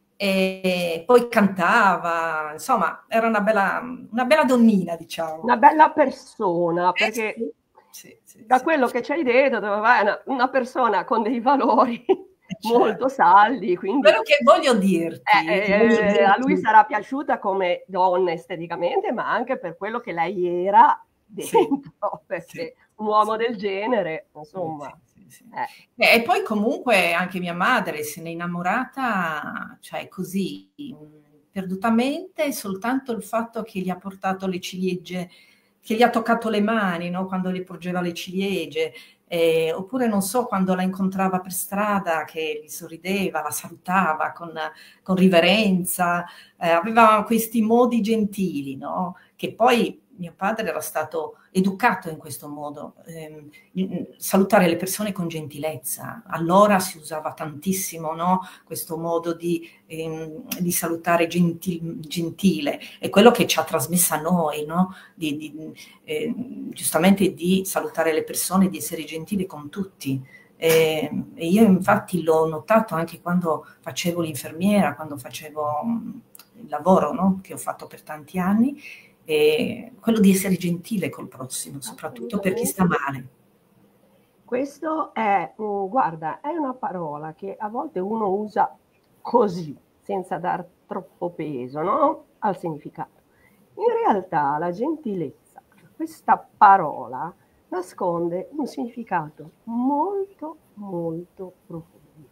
[SPEAKER 2] E poi cantava, insomma, era una bella, una bella donnina, diciamo.
[SPEAKER 1] Una bella persona, perché
[SPEAKER 2] eh, sì, sì, sì,
[SPEAKER 1] da
[SPEAKER 2] sì,
[SPEAKER 1] quello
[SPEAKER 2] sì.
[SPEAKER 1] che ci hai detto, una, una persona con dei valori molto saldi, quindi
[SPEAKER 2] quello che voglio dirti,
[SPEAKER 1] eh, eh, voglio dirti a lui sarà piaciuta come donna esteticamente, ma anche per quello che lei era dentro, sì, perché sì, un uomo sì. del genere, insomma.
[SPEAKER 2] Sì, sì, sì. Eh. E poi comunque anche mia madre se n'è innamorata, cioè così perdutamente, soltanto il fatto che gli ha portato le ciliegie, che gli ha toccato le mani, no? Quando le porgeva le ciliegie. Eh, oppure non so, quando la incontrava per strada che gli sorrideva, la salutava con, con riverenza, eh, aveva questi modi gentili, no? Che poi mio padre era stato educato in questo modo, ehm, salutare le persone con gentilezza. Allora si usava tantissimo, no? Questo modo di, ehm, di salutare gentil, gentile, è quello che ci ha trasmesso a noi, no? Di, di, eh, giustamente di salutare le persone, di essere gentili con tutti. E, e io infatti l'ho notato anche quando facevo l'infermiera, quando facevo il lavoro, no? Che ho fatto per tanti anni, e quello di essere gentile col prossimo, soprattutto per chi sta male.
[SPEAKER 1] Questo è, uh, guarda, è una parola che a volte uno usa così, senza dar troppo peso, no? Al significato. In realtà la gentilezza, questa parola, nasconde un significato molto, molto profondo.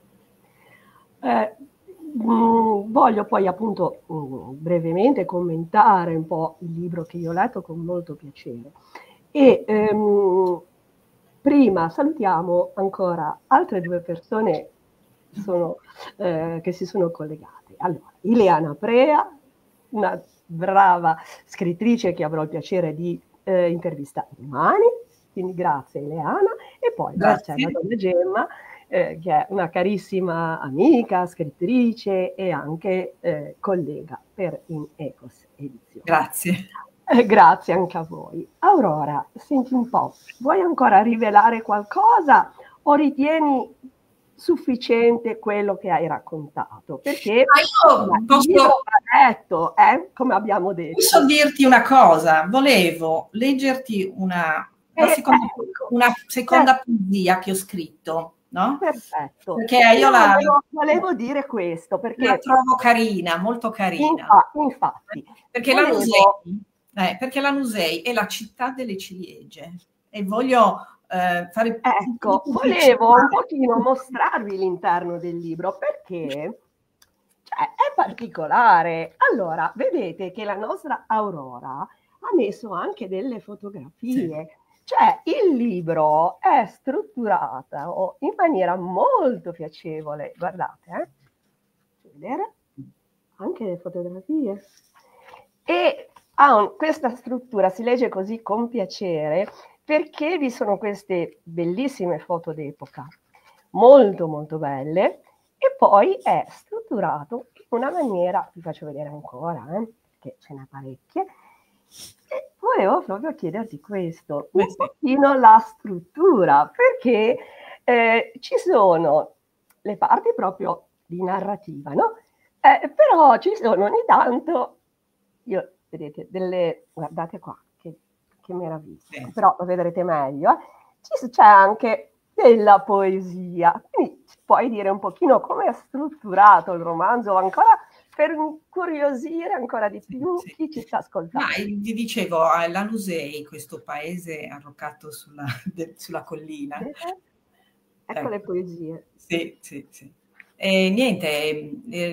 [SPEAKER 1] Eh, mh, voglio poi appunto mh, brevemente commentare un po' il libro che io ho letto con molto piacere. E ehm, prima salutiamo ancora altre due persone sono, eh, che si sono collegate. Allora, Ileana Prea, una brava scrittrice che avrò il piacere di eh, intervistare domani, quindi grazie Ileana, e poi Graziella Donna Gemma, eh, che è una carissima amica, scrittrice e anche eh, collega per In Ecos Edizioni.
[SPEAKER 2] Grazie.
[SPEAKER 1] Eh, grazie anche a voi. Aurora, senti un po', vuoi ancora rivelare qualcosa o ritieni sufficiente quello che hai raccontato? Perché
[SPEAKER 2] Ma io posso...
[SPEAKER 1] il libro va letto, eh, come abbiamo detto.
[SPEAKER 2] Posso dirti una cosa? Volevo leggerti una, una
[SPEAKER 1] eh,
[SPEAKER 2] seconda,
[SPEAKER 1] ecco,
[SPEAKER 2] una seconda
[SPEAKER 1] eh,
[SPEAKER 2] poesia che ho scritto, no?
[SPEAKER 1] Perfetto.
[SPEAKER 2] Perché io
[SPEAKER 1] no,
[SPEAKER 2] la,
[SPEAKER 1] volevo, volevo dire questo, perché
[SPEAKER 2] la trovo carina, molto carina.
[SPEAKER 1] Infa, infatti.
[SPEAKER 2] Perché
[SPEAKER 1] volevo...
[SPEAKER 2] la Nusei, eh, perché la Nusei è la città delle ciliegie e voglio eh, fare...
[SPEAKER 1] Ecco, volevo un pochino mostrarvi l'interno del libro perché cioè, è particolare. Allora, vedete che la nostra Aurora ha messo anche delle fotografie. Sì. Cioè, il libro è strutturato in maniera molto piacevole. Guardate, eh? Vedere? Anche le fotografie. E ha un, questa struttura, si legge così con piacere, perché vi sono queste bellissime foto d'epoca, molto molto belle, e poi è strutturato in una maniera, vi faccio vedere ancora, eh, perché ce n'è parecchie, e volevo proprio chiederti questo, un pochino la struttura, perché eh, ci sono le parti proprio di narrativa, no? Eh, però ci sono ogni tanto, io, vedete, delle, guardate qua, che, che meraviglia, sì. Però lo vedrete meglio, eh. C'è anche della poesia, quindi ci puoi dire un pochino come è strutturato il romanzo, ancora per incuriosire ancora di più sì. Chi ci sta ascoltando.
[SPEAKER 2] Ma ti dicevo, la Nusei, questo paese arroccato sulla, de, sulla collina.
[SPEAKER 1] Ecco, ecco le poesie.
[SPEAKER 2] Sì, sì, sì. E niente,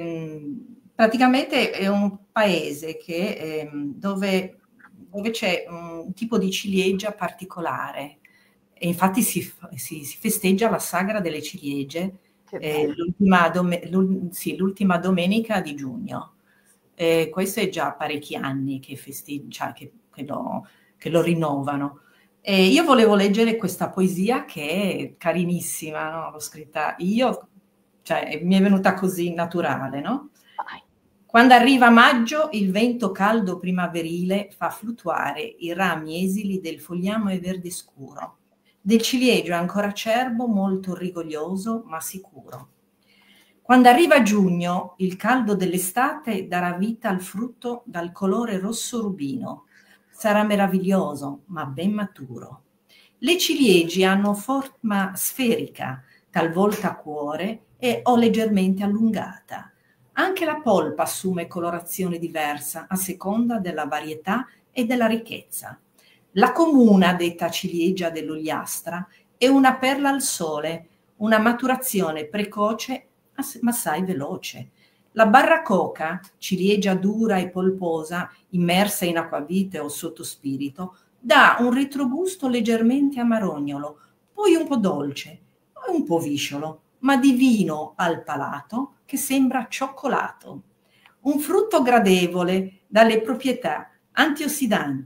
[SPEAKER 2] ehm, praticamente è un paese che, ehm, dove, dove c'è un tipo di ciliegia particolare e infatti si, si, si festeggia la sagra delle ciliegie eh, l'ultima, dom- sì, l'ultima domenica di giugno. Eh, questo è già parecchi anni che, festeggia, cioè che, che, lo, che lo rinnovano. E io volevo leggere questa poesia che è carinissima, no? L'ho scritta io, cioè mi è venuta così naturale, no? Quando arriva maggio, il vento caldo primaverile fa fluttuare i rami esili del fogliame verde scuro. Del ciliegio è ancora acerbo, molto rigoglioso, ma sicuro. Quando arriva giugno, il caldo dell'estate darà vita al frutto dal colore rosso rubino. Sarà meraviglioso, ma ben maturo. Le ciliegie hanno forma sferica, talvolta a cuore e o leggermente allungata. Anche la polpa assume colorazione diversa a seconda della varietà e della ricchezza. La comuna, detta ciliegia dell'Ogliastra, è una perla al sole, una maturazione precoce ma assai veloce. La barracoca, ciliegia dura e polposa, immersa in acquavite o sottospirito, dà un retrogusto leggermente amarognolo, poi un po' dolce, poi un po' visciolo, ma divino al palato che sembra cioccolato. Un frutto gradevole dalle proprietà antiossidanti,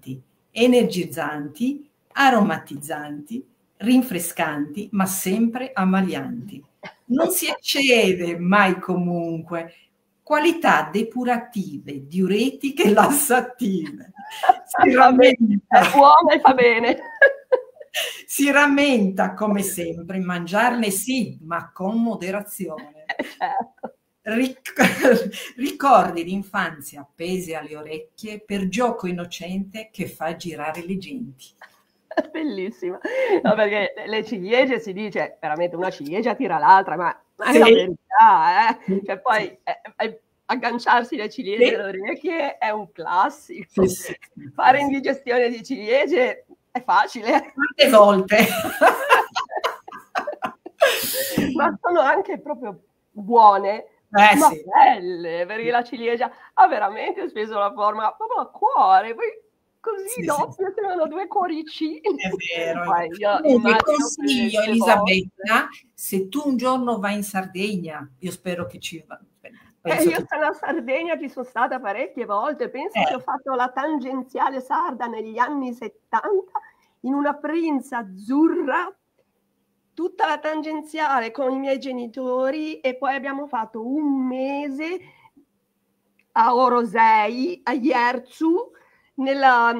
[SPEAKER 2] energizzanti, aromatizzanti, rinfrescanti, ma sempre ammalianti. Non si eccede mai comunque. Qualità depurative, diuretiche, lassative. Si rammenta,
[SPEAKER 1] è buona e fa bene.
[SPEAKER 2] Si rammenta come sempre, mangiarne sì, ma con moderazione.
[SPEAKER 1] Certo.
[SPEAKER 2] Ric- ricordi l'infanzia appese alle orecchie per gioco innocente che fa girare le genti.
[SPEAKER 1] Bellissima, no, perché le ciliegie si dice veramente una ciliegia tira l'altra, ma, ma è
[SPEAKER 2] Sì.
[SPEAKER 1] la verità, eh? Cioè poi
[SPEAKER 2] Sì.
[SPEAKER 1] eh, eh, agganciarsi le ciliegie
[SPEAKER 2] Sì.
[SPEAKER 1] alle orecchie è un classico.
[SPEAKER 2] Sì, sì, sì,
[SPEAKER 1] Fare
[SPEAKER 2] sì.
[SPEAKER 1] indigestione di ciliegie è facile.
[SPEAKER 2] Quante volte?
[SPEAKER 1] Ma sono anche proprio buone,
[SPEAKER 2] Eh,
[SPEAKER 1] ma
[SPEAKER 2] sì.
[SPEAKER 1] belle, perché la ciliegia ha veramente speso la forma proprio a cuore, poi così
[SPEAKER 2] Sì,
[SPEAKER 1] doppio
[SPEAKER 2] sì,
[SPEAKER 1] sembrano due cuoricini.
[SPEAKER 2] è vero.
[SPEAKER 1] Poi io
[SPEAKER 2] Comunque
[SPEAKER 1] immagino
[SPEAKER 2] consiglio,
[SPEAKER 1] queste
[SPEAKER 2] Elisabetta, se tu un giorno vai in Sardegna, io spero che ci va.
[SPEAKER 1] Eh,
[SPEAKER 2] Penso
[SPEAKER 1] io
[SPEAKER 2] che...
[SPEAKER 1] sono a Sardegna, ci sono stata parecchie volte, penso
[SPEAKER 2] Eh.
[SPEAKER 1] che ho fatto la tangenziale sarda negli anni settanta in una Prinz azzurra, tutta la tangenziale con i miei genitori, e poi abbiamo fatto un mese a Orosei, a Ierzu, nella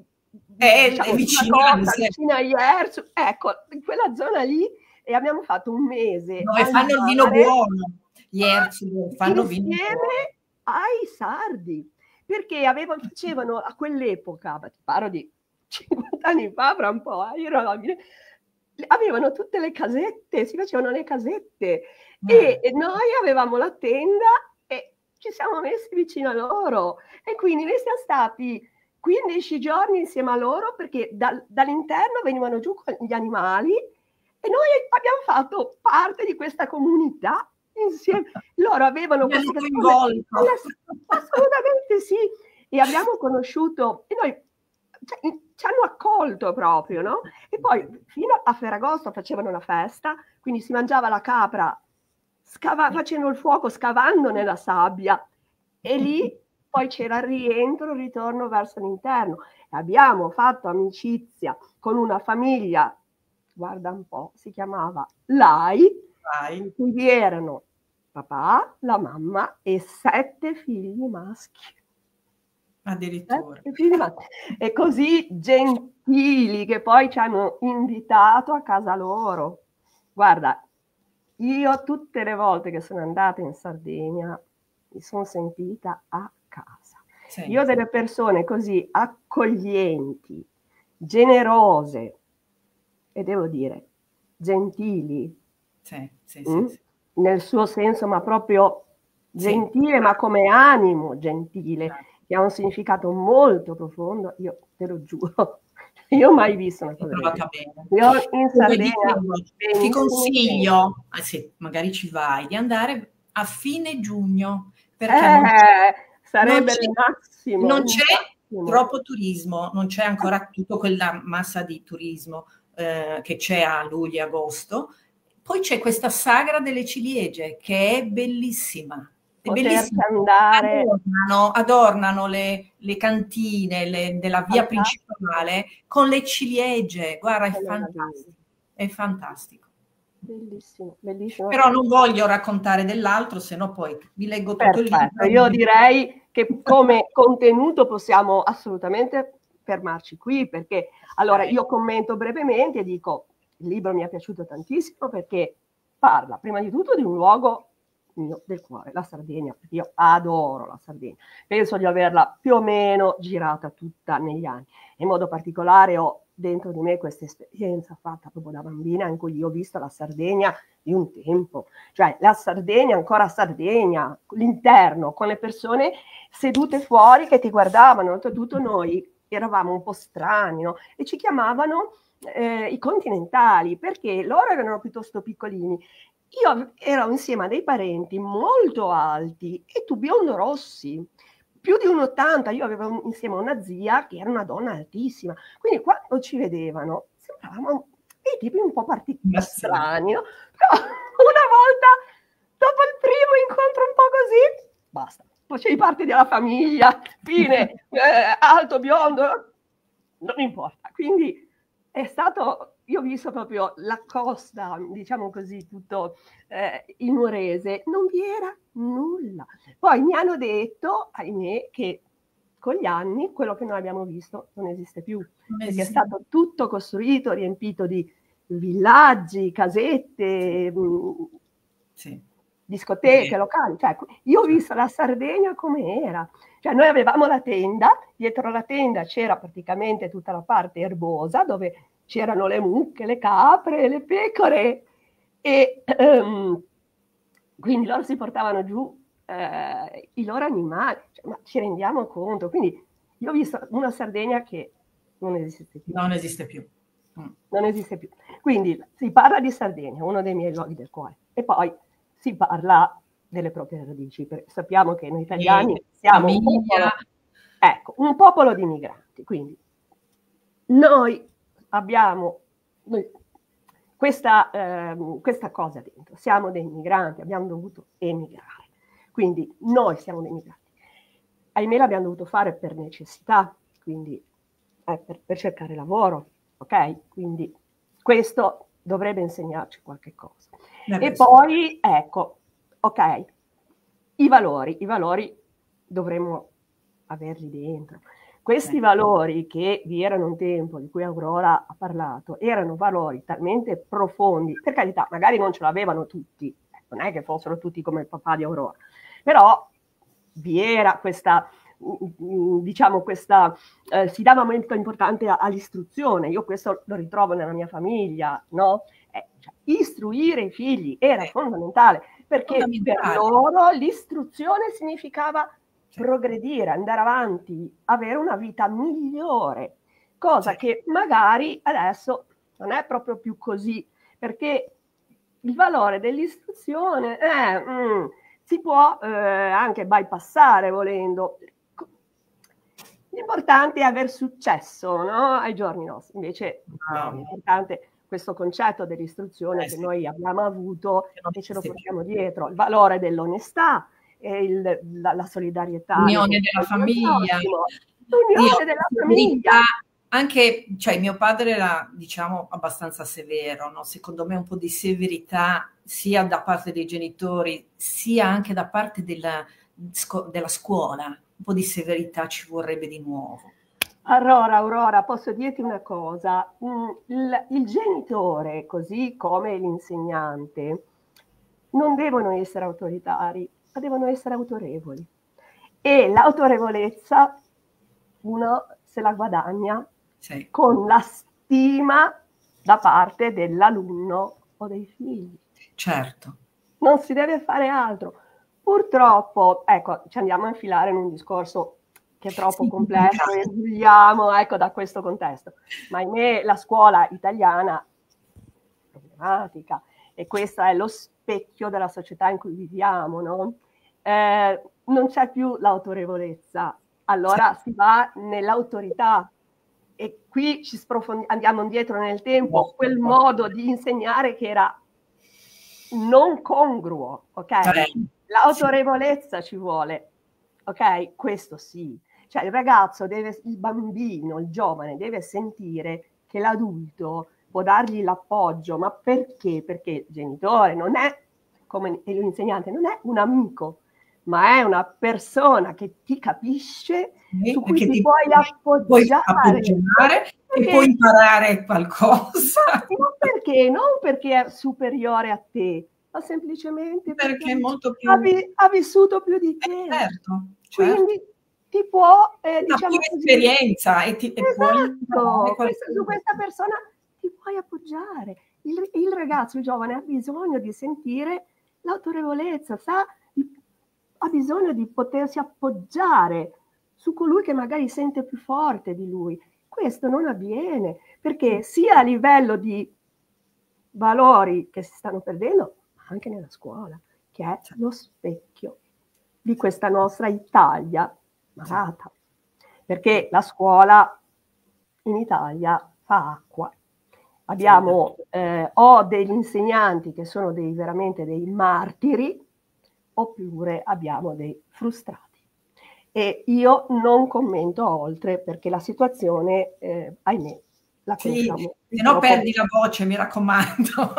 [SPEAKER 2] Eh,
[SPEAKER 1] diciamo,
[SPEAKER 2] è vicino
[SPEAKER 1] costa,
[SPEAKER 2] alla
[SPEAKER 1] vicino a Ierzu, ecco, in quella zona lì, e abbiamo fatto un mese
[SPEAKER 2] dove
[SPEAKER 1] al
[SPEAKER 2] fanno il vino
[SPEAKER 1] mare,
[SPEAKER 2] buono. Ierzu, dove fanno vino buono.
[SPEAKER 1] insieme ai sardi, perché avevano, facevano a quell'epoca, ti parlo di cinquanta anni fa, fra un po', eh, io ero alla fine, avevano tutte le casette, si facevano le casette,
[SPEAKER 2] Mm.
[SPEAKER 1] e, e noi avevamo la tenda e ci siamo messi vicino a loro, e quindi noi siamo stati quindici giorni insieme a loro, perché da, dall'interno venivano giù gli animali e noi abbiamo fatto parte di questa comunità insieme. Loro avevano
[SPEAKER 2] Mi hanno
[SPEAKER 1] queste
[SPEAKER 2] coinvolto.
[SPEAKER 1] assolutamente sì, e abbiamo conosciuto, e noi, cioè, ci hanno accolto proprio, no? E poi fino a Ferragosto facevano la festa, quindi si mangiava la capra scava- facendo il fuoco, scavando nella sabbia, e lì poi c'era il rientro, il ritorno verso l'interno. Abbiamo fatto amicizia con una famiglia, guarda un po', si chiamava Lai, in cui vi erano papà, la mamma e sette figli maschi.
[SPEAKER 2] Addirittura.
[SPEAKER 1] Sette figli maschi. E così gentili, che poi ci hanno invitato a casa loro. Guarda, io tutte le volte che sono andata in Sardegna mi sono sentita a casa.
[SPEAKER 2] Sì.
[SPEAKER 1] Io ho delle persone così accoglienti, generose e devo dire gentili,
[SPEAKER 2] sì, sì,
[SPEAKER 1] mh?
[SPEAKER 2] sì, sì.
[SPEAKER 1] Nel suo senso, ma proprio gentile, sì, ma come animo gentile, sì, che ha un significato molto profondo, io te lo giuro. Io ho mai visto una cosa del
[SPEAKER 2] bene.
[SPEAKER 1] Io in Sardegna
[SPEAKER 2] dicevo, ti consiglio, se magari ci vai, di andare a fine giugno, perché
[SPEAKER 1] eh,
[SPEAKER 2] non c'è,
[SPEAKER 1] sarebbe
[SPEAKER 2] non c'è,
[SPEAKER 1] il massimo.
[SPEAKER 2] Non
[SPEAKER 1] il
[SPEAKER 2] c'è
[SPEAKER 1] massimo.
[SPEAKER 2] troppo turismo, non c'è ancora tutta quella massa di turismo eh, che c'è a luglio e agosto. Poi c'è questa sagra delle ciliegie che è bellissima. È bellissima.
[SPEAKER 1] Andare.
[SPEAKER 2] Adornano, adornano le, le cantine le, della via
[SPEAKER 1] Fantastico.
[SPEAKER 2] principale con le ciliegie. Guarda, è
[SPEAKER 1] Che
[SPEAKER 2] fantastico. È fantastico.
[SPEAKER 1] Bellissimo, bellissimo.
[SPEAKER 2] Però non voglio raccontare dell'altro, se no poi vi leggo tutto il
[SPEAKER 1] Perfetto.
[SPEAKER 2] libro.
[SPEAKER 1] Io direi che come contenuto possiamo assolutamente fermarci qui, perché allora io commento brevemente e dico: il libro mi è piaciuto tantissimo perché parla prima di tutto di un luogo mio del cuore, la Sardegna, perché io adoro la Sardegna, penso di averla più o meno girata tutta negli anni, in modo particolare ho dentro di me questa esperienza fatta proprio da bambina, in cui io ho visto la Sardegna di un tempo, cioè la Sardegna ancora Sardegna, l'interno, con le persone sedute fuori che ti guardavano, oltretutto noi eravamo un po' strani, no? E ci chiamavano eh, i continentali, perché loro erano piuttosto piccolini. Io ero insieme a dei parenti molto alti e tu biondo rossi, più di un ottanta, io avevo insieme a una zia che era una donna altissima, quindi quando ci vedevano sembravamo dei tipi un po' particolari, strani, no? Però una volta, dopo il primo incontro un po' così, basta, facevi parte della famiglia, fine, eh, alto, biondo, non importa. Quindi è stato, io ho visto proprio la costa, diciamo così, tutto eh, il Nuorese, non vi era nulla. Poi mi hanno detto, ahimè, che con gli anni quello che noi abbiamo visto non esiste più, non perché esiste. È stato tutto costruito, riempito di villaggi, casette, mh, sì. discoteche, sì. locali. Cioè, io ho visto la Sardegna come era. Cioè, noi avevamo la tenda, dietro la tenda c'era praticamente tutta la parte erbosa, dove c'erano le mucche, le capre, le pecore, e um, quindi loro si portavano giù eh, i loro animali, cioè, ma ci rendiamo conto? Quindi io ho visto una Sardegna che non esiste più.
[SPEAKER 2] Non esiste più.
[SPEAKER 1] Mm. Non esiste più. Quindi si parla di Sardegna, uno dei miei luoghi del cuore, e poi si parla delle proprie radici, perché sappiamo che noi italiani e siamo un popolo, ecco, un popolo di migranti, quindi noi abbiamo noi, questa, eh, questa cosa dentro, siamo dei migranti, abbiamo dovuto emigrare, quindi noi siamo dei migranti. Ahimè l'abbiamo dovuto fare per necessità, quindi eh, per, per cercare lavoro, ok? Quindi questo dovrebbe insegnarci qualche cosa. E poi, ecco, ok, i valori, i valori dovremmo averli dentro. Questi valori che vi erano un tempo, di cui Aurora ha parlato, erano valori talmente profondi, per carità, magari non ce l'avevano tutti, non è che fossero tutti come il papà di Aurora, però vi era questa, diciamo, questa, eh, si dava molto importante all'istruzione, io questo lo ritrovo nella mia famiglia, no? Eh, cioè, istruire i figli era fondamentale, perché fondamentale. Per loro l'istruzione significava progredire, andare avanti, avere una vita migliore, cosa che magari adesso non è proprio più così, perché il valore dell'istruzione eh, mm, si può eh, anche bypassare volendo. L'importante è aver successo, no? Ai giorni nostri. Invece no, l'importante questo concetto dell'istruzione eh, che sì. noi abbiamo avuto e ce lo portiamo dietro, il valore dell'onestà, il, la, la solidarietà.
[SPEAKER 2] L'unione della famiglia.
[SPEAKER 1] L'unione della famiglia.
[SPEAKER 2] Anche, cioè, mio padre era, diciamo, abbastanza severo, no? Secondo me un po' di severità sia da parte dei genitori, sia anche da parte della, della scuola. Un po' di severità ci vorrebbe di nuovo.
[SPEAKER 1] Allora, Aurora, posso dirti una cosa? Il, il genitore, così come l'insegnante, non devono essere autoritari, ma devono essere autorevoli. E l'autorevolezza uno se la guadagna sì. con la stima da parte dell'alunno o dei figli.
[SPEAKER 2] Certo.
[SPEAKER 1] Non si deve fare altro. Purtroppo, ecco, ci andiamo a infilare in un discorso che è troppo sì, complesso e vogliamo, ecco, da questo contesto. Ma ahimè la scuola italiana è problematica e questo è lo specchio della società in cui viviamo, no? Eh, non c'è più l'autorevolezza, allora sì. si va nell'autorità e qui ci andiamo indietro nel tempo, no, quel no. modo di insegnare che era non congruo, ok? L'autorevolezza ci vuole, ok? Questo sì. Cioè il ragazzo deve, il bambino, il giovane deve sentire che l'adulto può dargli l'appoggio, ma perché? Perché il genitore non è, come l'insegnante, non è un amico, ma è una persona che ti capisce,
[SPEAKER 2] sì,
[SPEAKER 1] su cui ti,
[SPEAKER 2] ti
[SPEAKER 1] puoi appoggiare.
[SPEAKER 2] appoggiare e puoi imparare qualcosa.
[SPEAKER 1] Non perché, non perché è superiore a te, ma semplicemente perché,
[SPEAKER 2] perché è molto più...
[SPEAKER 1] ha, ha vissuto più di te.
[SPEAKER 2] Eh, certo, certo.
[SPEAKER 1] Quindi ti può, eh, diciamo
[SPEAKER 2] così, esperienza e, ti, e
[SPEAKER 1] esatto, questa, su questa persona ti puoi appoggiare. Il, il ragazzo, il giovane ha bisogno di sentire l'autorevolezza, sa, ha bisogno di potersi appoggiare su colui che magari sente più forte di lui. Questo non avviene, perché sia a livello di valori che si stanno perdendo, ma anche nella scuola, che è lo specchio di questa nostra Italia malata. Perché la scuola in Italia fa acqua. Abbiamo eh, o degli insegnanti che sono dei, veramente dei martiri, oppure abbiamo dei frustrati. E io non commento oltre, perché la situazione, eh, ahimè, la
[SPEAKER 2] Sì,
[SPEAKER 1] conosciamo.
[SPEAKER 2] se no perdi la voce, mi raccomando.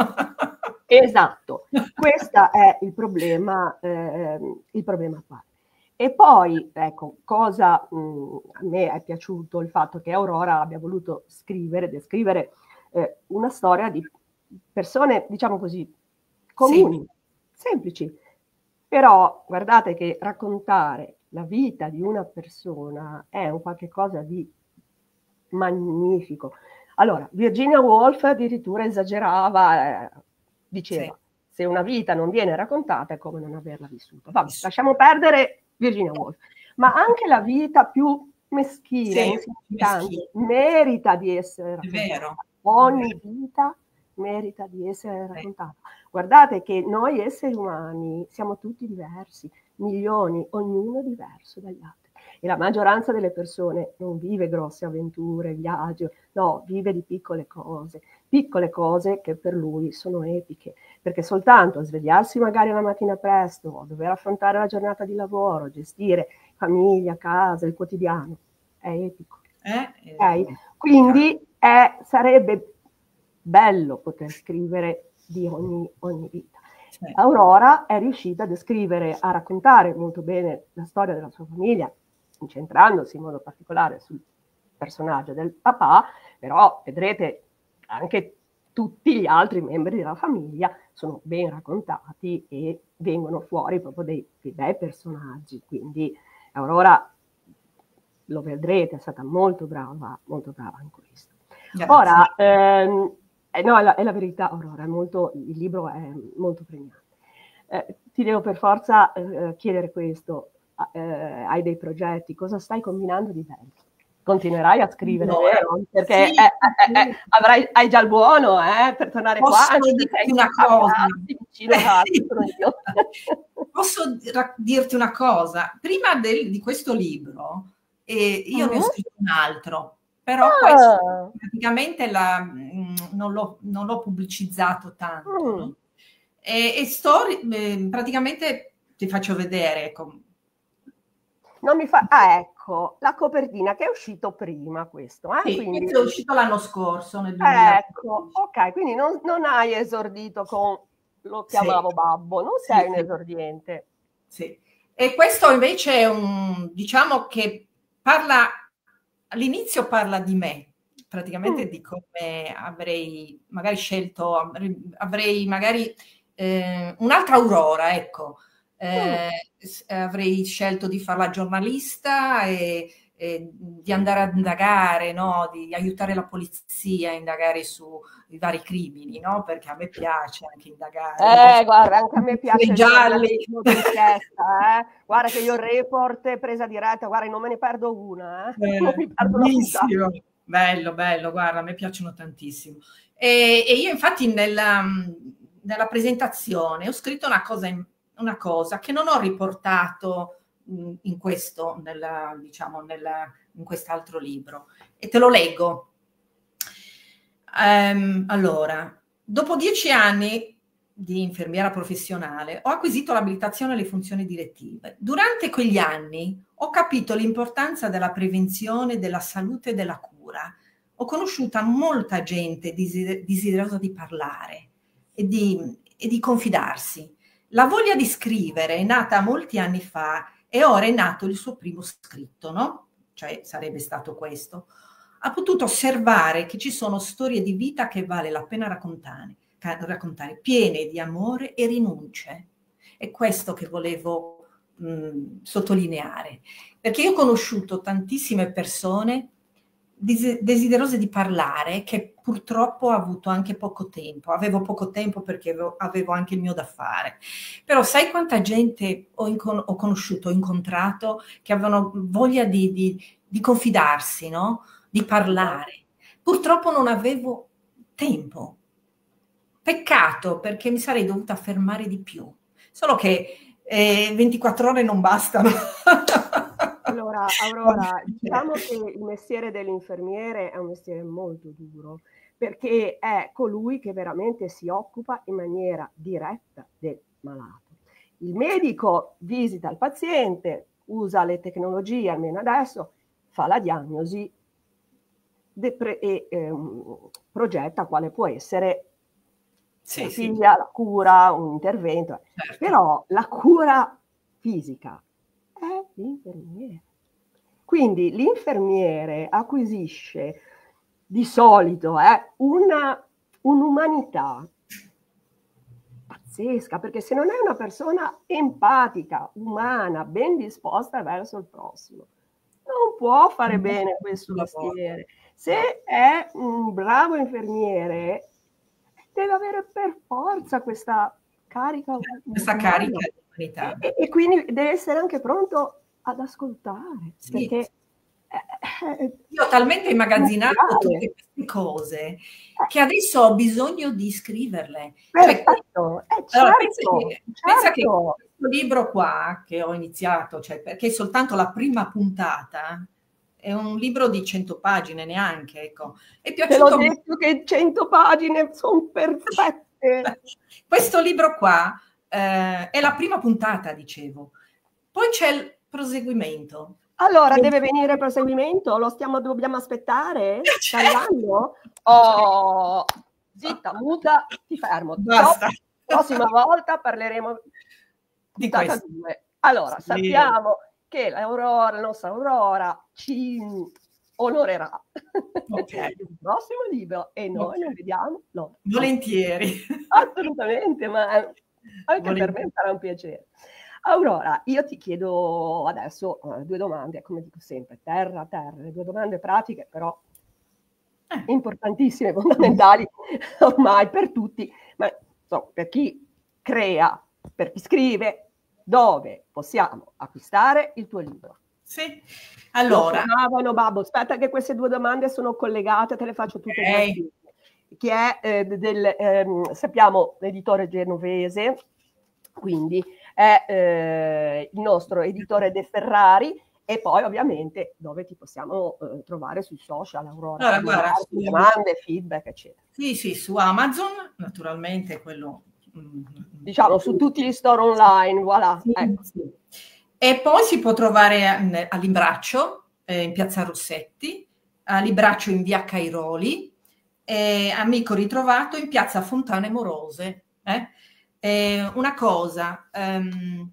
[SPEAKER 1] Esatto, questo è il problema, eh, il problema qua. E poi, ecco, cosa mh, a me è piaciuto il fatto che Aurora abbia voluto scrivere, descrivere eh, una storia di persone, diciamo così, comuni, semplici. semplici. Però guardate che raccontare la vita di una persona è un qualche cosa di magnifico. Allora, Virginia Woolf addirittura esagerava, eh, diceva, sì. se una vita non viene raccontata è come non averla vissuta. Vabbè, lasciamo perdere Virginia Woolf, ma anche la vita più meschina, sì, insignificante, merita di essere raccontata. È vero. Ogni è vero. vita merita di essere raccontata. Guardate che noi esseri umani siamo tutti diversi, milioni, ognuno diverso dagli altri. E la maggioranza delle persone non vive grosse avventure, viaggi, no, vive di piccole cose, piccole cose che per lui sono epiche, perché soltanto svegliarsi magari la mattina presto, dover affrontare la giornata di lavoro, gestire famiglia, casa, il quotidiano, è epico. Eh? Okay? Quindi è, sarebbe bello poter scrivere di ogni, ogni vita. Aurora è riuscita a descrivere, a raccontare molto bene la storia della sua famiglia, concentrandosi in modo particolare sul personaggio del papà, però vedrete anche tutti gli altri membri della famiglia sono ben raccontati e vengono fuori proprio dei, dei bei personaggi, quindi Aurora, lo vedrete, è stata molto brava, molto brava in questo. Grazie. Ora, ehm, eh, no, è la, è la verità, Aurora, è molto, il libro è molto pregnante. Eh, ti devo per forza eh, chiedere questo, eh, hai dei progetti, cosa stai combinando di bello? Continuerai a scrivere, no, vero? Perché sì, eh, eh, eh, avrai, hai già il buono eh, per tornare
[SPEAKER 2] posso
[SPEAKER 1] qua.
[SPEAKER 2] Dirti una cosa. Vicino a io. Posso dirti una cosa? Prima del, di questo libro, eh, io uh-huh. ne ho scritto un altro, però ah. questo praticamente la, mh, non, l'ho, non l'ho pubblicizzato tanto, mm. no? E, e sto, eh, praticamente ti faccio vedere. Ecco.
[SPEAKER 1] Non mi fa... Ah, ecco, la copertina che è uscito prima questo. Eh?
[SPEAKER 2] Sì,
[SPEAKER 1] quindi...
[SPEAKER 2] questo è uscito l'anno scorso, nel duemila.
[SPEAKER 1] Ecco, ok, quindi non, non hai esordito con lo chiamavo sì. babbo, non sei sì, un esordiente.
[SPEAKER 2] Sì. E questo invece è un, diciamo che parla, all'inizio parla di me, praticamente mm. di come avrei magari scelto, avrei magari eh, un'altra Aurora, ecco. Eh, mm. Avrei scelto di fare la giornalista e, e di andare a indagare, no? Di aiutare la polizia a indagare sui vari crimini, no? Perché a me piace anche indagare.
[SPEAKER 1] Eh, guarda, anche a me piace
[SPEAKER 2] i gialli.
[SPEAKER 1] Testa, eh? Guarda che io il report presa diretta, guarda, non me ne perdo una, eh?
[SPEAKER 2] Eh,
[SPEAKER 1] non mi perdo
[SPEAKER 2] bellissimo. Bello, bello, guarda, a me piacciono tantissimo. E, e io infatti nella, nella presentazione ho scritto una cosa in, una cosa che non ho riportato in questo, nella, diciamo, nella, in quest'altro libro, e te lo leggo. Um, allora, dopo dieci anni di infermiera professionale ho acquisito l'abilitazione alle funzioni direttive. Durante quegli anni ho capito l'importanza della prevenzione, della salute e della cura. Ho conosciuto molta gente desiderosa di parlare e di, e di confidarsi. La voglia di scrivere è nata molti anni fa e ora è nato il suo primo scritto, no? Cioè sarebbe stato questo. Ha potuto osservare che ci sono storie di vita che vale la pena raccontare, raccontare piene di amore e rinunce. È questo che volevo mh, sottolineare, perché io ho conosciuto tantissime persone desiderose di parlare, che purtroppo ho avuto anche poco tempo. Avevo poco tempo perché avevo, avevo anche il mio da fare. Però sai quanta gente ho, incon- ho conosciuto, ho incontrato, che avevano voglia di, di, di confidarsi, no? Di parlare. Purtroppo non avevo tempo. Peccato, perché mi sarei dovuta fermare di più. Solo che eh, ventiquattro ore non bastano.
[SPEAKER 1] Allora, Aurora, diciamo che il mestiere dell'infermiere è un mestiere molto duro, perché è colui che veramente si occupa in maniera diretta del malato. Il medico visita il paziente, usa le tecnologie, almeno adesso, fa la diagnosi e eh, progetta quale può essere
[SPEAKER 2] sì,
[SPEAKER 1] la
[SPEAKER 2] sì.
[SPEAKER 1] figlia, la cura, un intervento. Certo. Però la cura fisica è l'infermiere. Quindi l'infermiere acquisisce di solito eh, una, un'umanità pazzesca, perché se non è una persona empatica, umana, ben disposta verso il prossimo, non può fare bene questo mestiere. Se è un bravo infermiere, deve avere per forza questa carica
[SPEAKER 2] questa umana. carica di umanità.
[SPEAKER 1] E, e quindi deve essere anche pronto ad ascoltare, sì. Perché
[SPEAKER 2] io ho talmente immagazzinato tutte queste cose che adesso ho bisogno di scriverle.
[SPEAKER 1] Perfetto,
[SPEAKER 2] cioè,
[SPEAKER 1] eh, certo,
[SPEAKER 2] allora, pensa, che,
[SPEAKER 1] certo.
[SPEAKER 2] pensa che questo libro qua che ho iniziato, cioè, perché soltanto la prima puntata è un libro di cento pagine neanche, ecco. È piaciuto.
[SPEAKER 1] Te l'ho detto che cento pagine sono perfette.
[SPEAKER 2] Questo libro qua eh, è la prima puntata, dicevo. Poi c'è il proseguimento.
[SPEAKER 1] Allora, deve venire il proseguimento? Lo stiamo, dobbiamo aspettare? Sta arrivando? Oh, zitta, muta, ti fermo.
[SPEAKER 2] Basta.
[SPEAKER 1] Top, prossima volta parleremo
[SPEAKER 2] di
[SPEAKER 1] questo. Allora, sì. Sappiamo che l'Aurora, la nostra Aurora, ci onorerà okay. il prossimo libro e noi okay. non vediamo l'ora.
[SPEAKER 2] Volentieri.
[SPEAKER 1] Assolutamente, ma anche Volentieri. Per me sarà un piacere. Aurora, io ti chiedo adesso uh, due domande, come dico sempre, terra, terra, le due domande pratiche, però eh. importantissime, fondamentali ormai per tutti, ma so, per chi crea, per chi scrive, dove possiamo acquistare il tuo libro?
[SPEAKER 2] Sì, allora.
[SPEAKER 1] Chiamavano, babbo, aspetta che queste due domande sono collegate, te le faccio tutte e okay. due. Chi è eh, del, ehm, sappiamo, l'editore genovese, quindi è eh, il nostro editore De Ferrari, e poi ovviamente dove ti possiamo eh, trovare sui social, Aurora,
[SPEAKER 2] allora, guarda,
[SPEAKER 1] arti, su... domande, feedback, eccetera.
[SPEAKER 2] Sì, sì, su Amazon, naturalmente, quello...
[SPEAKER 1] Diciamo, su tutti gli store online, voilà.
[SPEAKER 2] Sì,
[SPEAKER 1] ecco.
[SPEAKER 2] Sì. E poi si può trovare a Limbraccio, eh, in piazza Rossetti, a Libraccio in via Cairoli, e Amico Ritrovato in piazza Fontane Morose. Eh? E una cosa, um,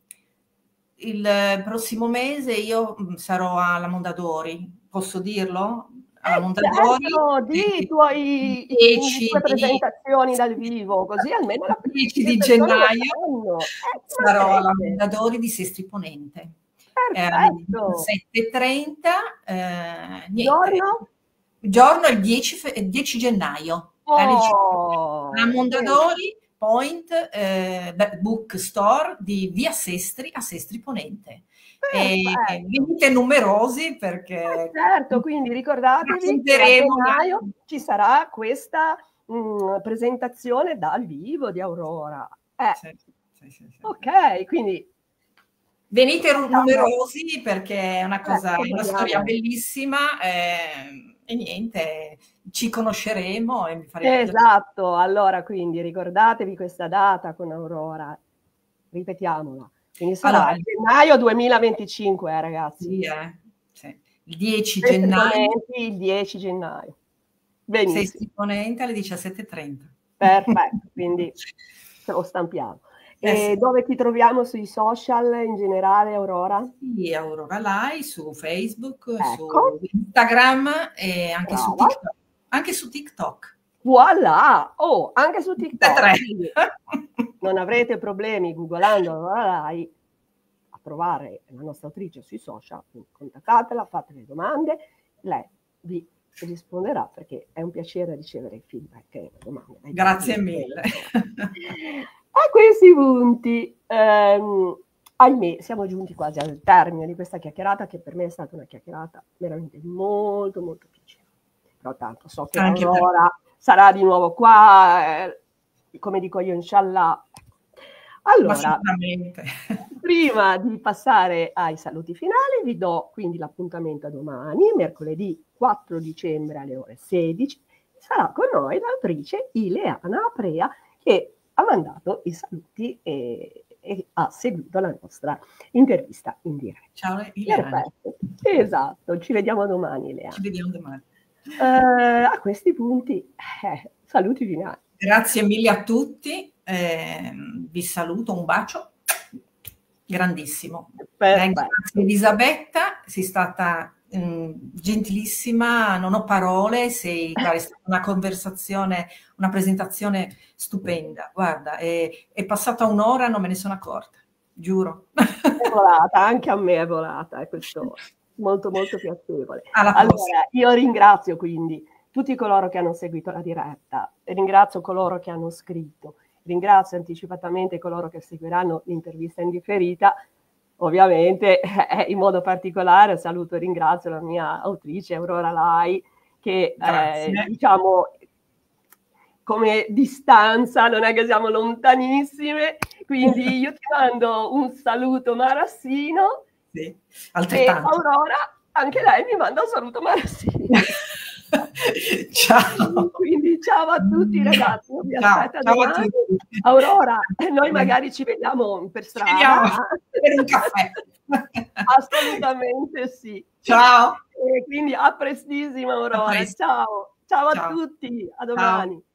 [SPEAKER 2] il prossimo mese io sarò alla Mondadori, posso dirlo? Alla Mondadori,
[SPEAKER 1] certo, di i tuoi
[SPEAKER 2] dieci,
[SPEAKER 1] le tue presentazioni dal vivo, così almeno la
[SPEAKER 2] dieci di gennaio eh, sarò alla Mondadori di Sestri Ponente.
[SPEAKER 1] Perfetto.
[SPEAKER 2] sette e trenta, eh, niente.
[SPEAKER 1] Giorno?
[SPEAKER 2] Giorno il dieci gennaio.
[SPEAKER 1] Oh,
[SPEAKER 2] a Mondadori Point eh, Bookstore di via Sestri a Sestri Ponente. E venite numerosi perché...
[SPEAKER 1] Eh, certo, quindi ricordatevi che a gennaio ci sarà questa mh, presentazione dal vivo di Aurora. Eh. Sì, sì, sì, sì. Ok, quindi...
[SPEAKER 2] Venite numerosi perché è una cosa, eh, una storia bellissima eh, e niente, ci conosceremo e mi farete
[SPEAKER 1] esatto, piacere. Allora quindi ricordatevi questa data con Aurora, ripetiamola. Quindi sarà allora, gennaio duemilaventicinque, eh, ragazzi.
[SPEAKER 2] Sì, eh. Sì. Il dieci gennaio.
[SPEAKER 1] Il dieci gennaio. Benissimo.
[SPEAKER 2] Sestri Ponente alle diciassette e trenta.
[SPEAKER 1] Perfetto, quindi ce lo stampiamo. E eh sì. Dove ti troviamo sui social in generale, Aurora?
[SPEAKER 2] Sì, Aurora Lai su Facebook, ecco. Su Instagram e anche su TikTok. Anche su TikTok.
[SPEAKER 1] Voilà! Oh, anche su TikTok. Non avrete problemi googolando Aurora Lai a trovare la nostra autrice sui social, quindi contattatela, fate le domande, lei vi risponderà perché è un piacere ricevere i feedback e le domande.
[SPEAKER 2] Grazie mille.
[SPEAKER 1] A questi punti, ehm, ahimè, siamo giunti quasi al termine di questa chiacchierata, che per me è stata una chiacchierata veramente molto, molto piacevole. Però tanto so che anche Aurora per... sarà di nuovo qua, eh, come dico io, inshallah. Allora, prima di passare ai saluti finali, vi do quindi l'appuntamento a domani, mercoledì quattro dicembre alle ore sedici. Sarà con noi l'autrice Ileana Aprea, che ha mandato i saluti e e ha seguito la nostra intervista in diretta.
[SPEAKER 2] Ciao Ileana.
[SPEAKER 1] Perfetto, esatto, ci vediamo domani, Ileana.
[SPEAKER 2] Ci vediamo domani.
[SPEAKER 1] Uh, a questi punti, eh, saluti finali.
[SPEAKER 2] Grazie mille a tutti, eh, vi saluto, un bacio grandissimo. Grazie Elisabetta, sei stata mh, gentilissima, non ho parole, sei, guarda, è stata una conversazione, una presentazione stupenda, guarda, è, è passata un'ora, non me ne sono accorta, giuro.
[SPEAKER 1] È volata, anche a me è volata, è questo molto molto piacevole. Allora, io ringrazio quindi tutti coloro che hanno seguito la diretta, ringrazio coloro che hanno scritto, ringrazio anticipatamente coloro che seguiranno l'intervista in differita, ovviamente eh, in modo particolare saluto e ringrazio la mia autrice Aurora Lai, che eh, diciamo come distanza non è che siamo lontanissime, quindi io ti mando un saluto marassino, sì, e Aurora anche lei mi manda un saluto marassino.
[SPEAKER 2] Ciao.
[SPEAKER 1] Quindi ciao a tutti ragazzi, vi aspetto domani. Aurora, noi magari ci vediamo per strada.
[SPEAKER 2] Ci per un caffè.
[SPEAKER 1] Assolutamente sì.
[SPEAKER 2] Ciao.
[SPEAKER 1] E quindi a prestissimo Aurora, a ciao. Ciao a ciao. tutti, a domani. Ciao.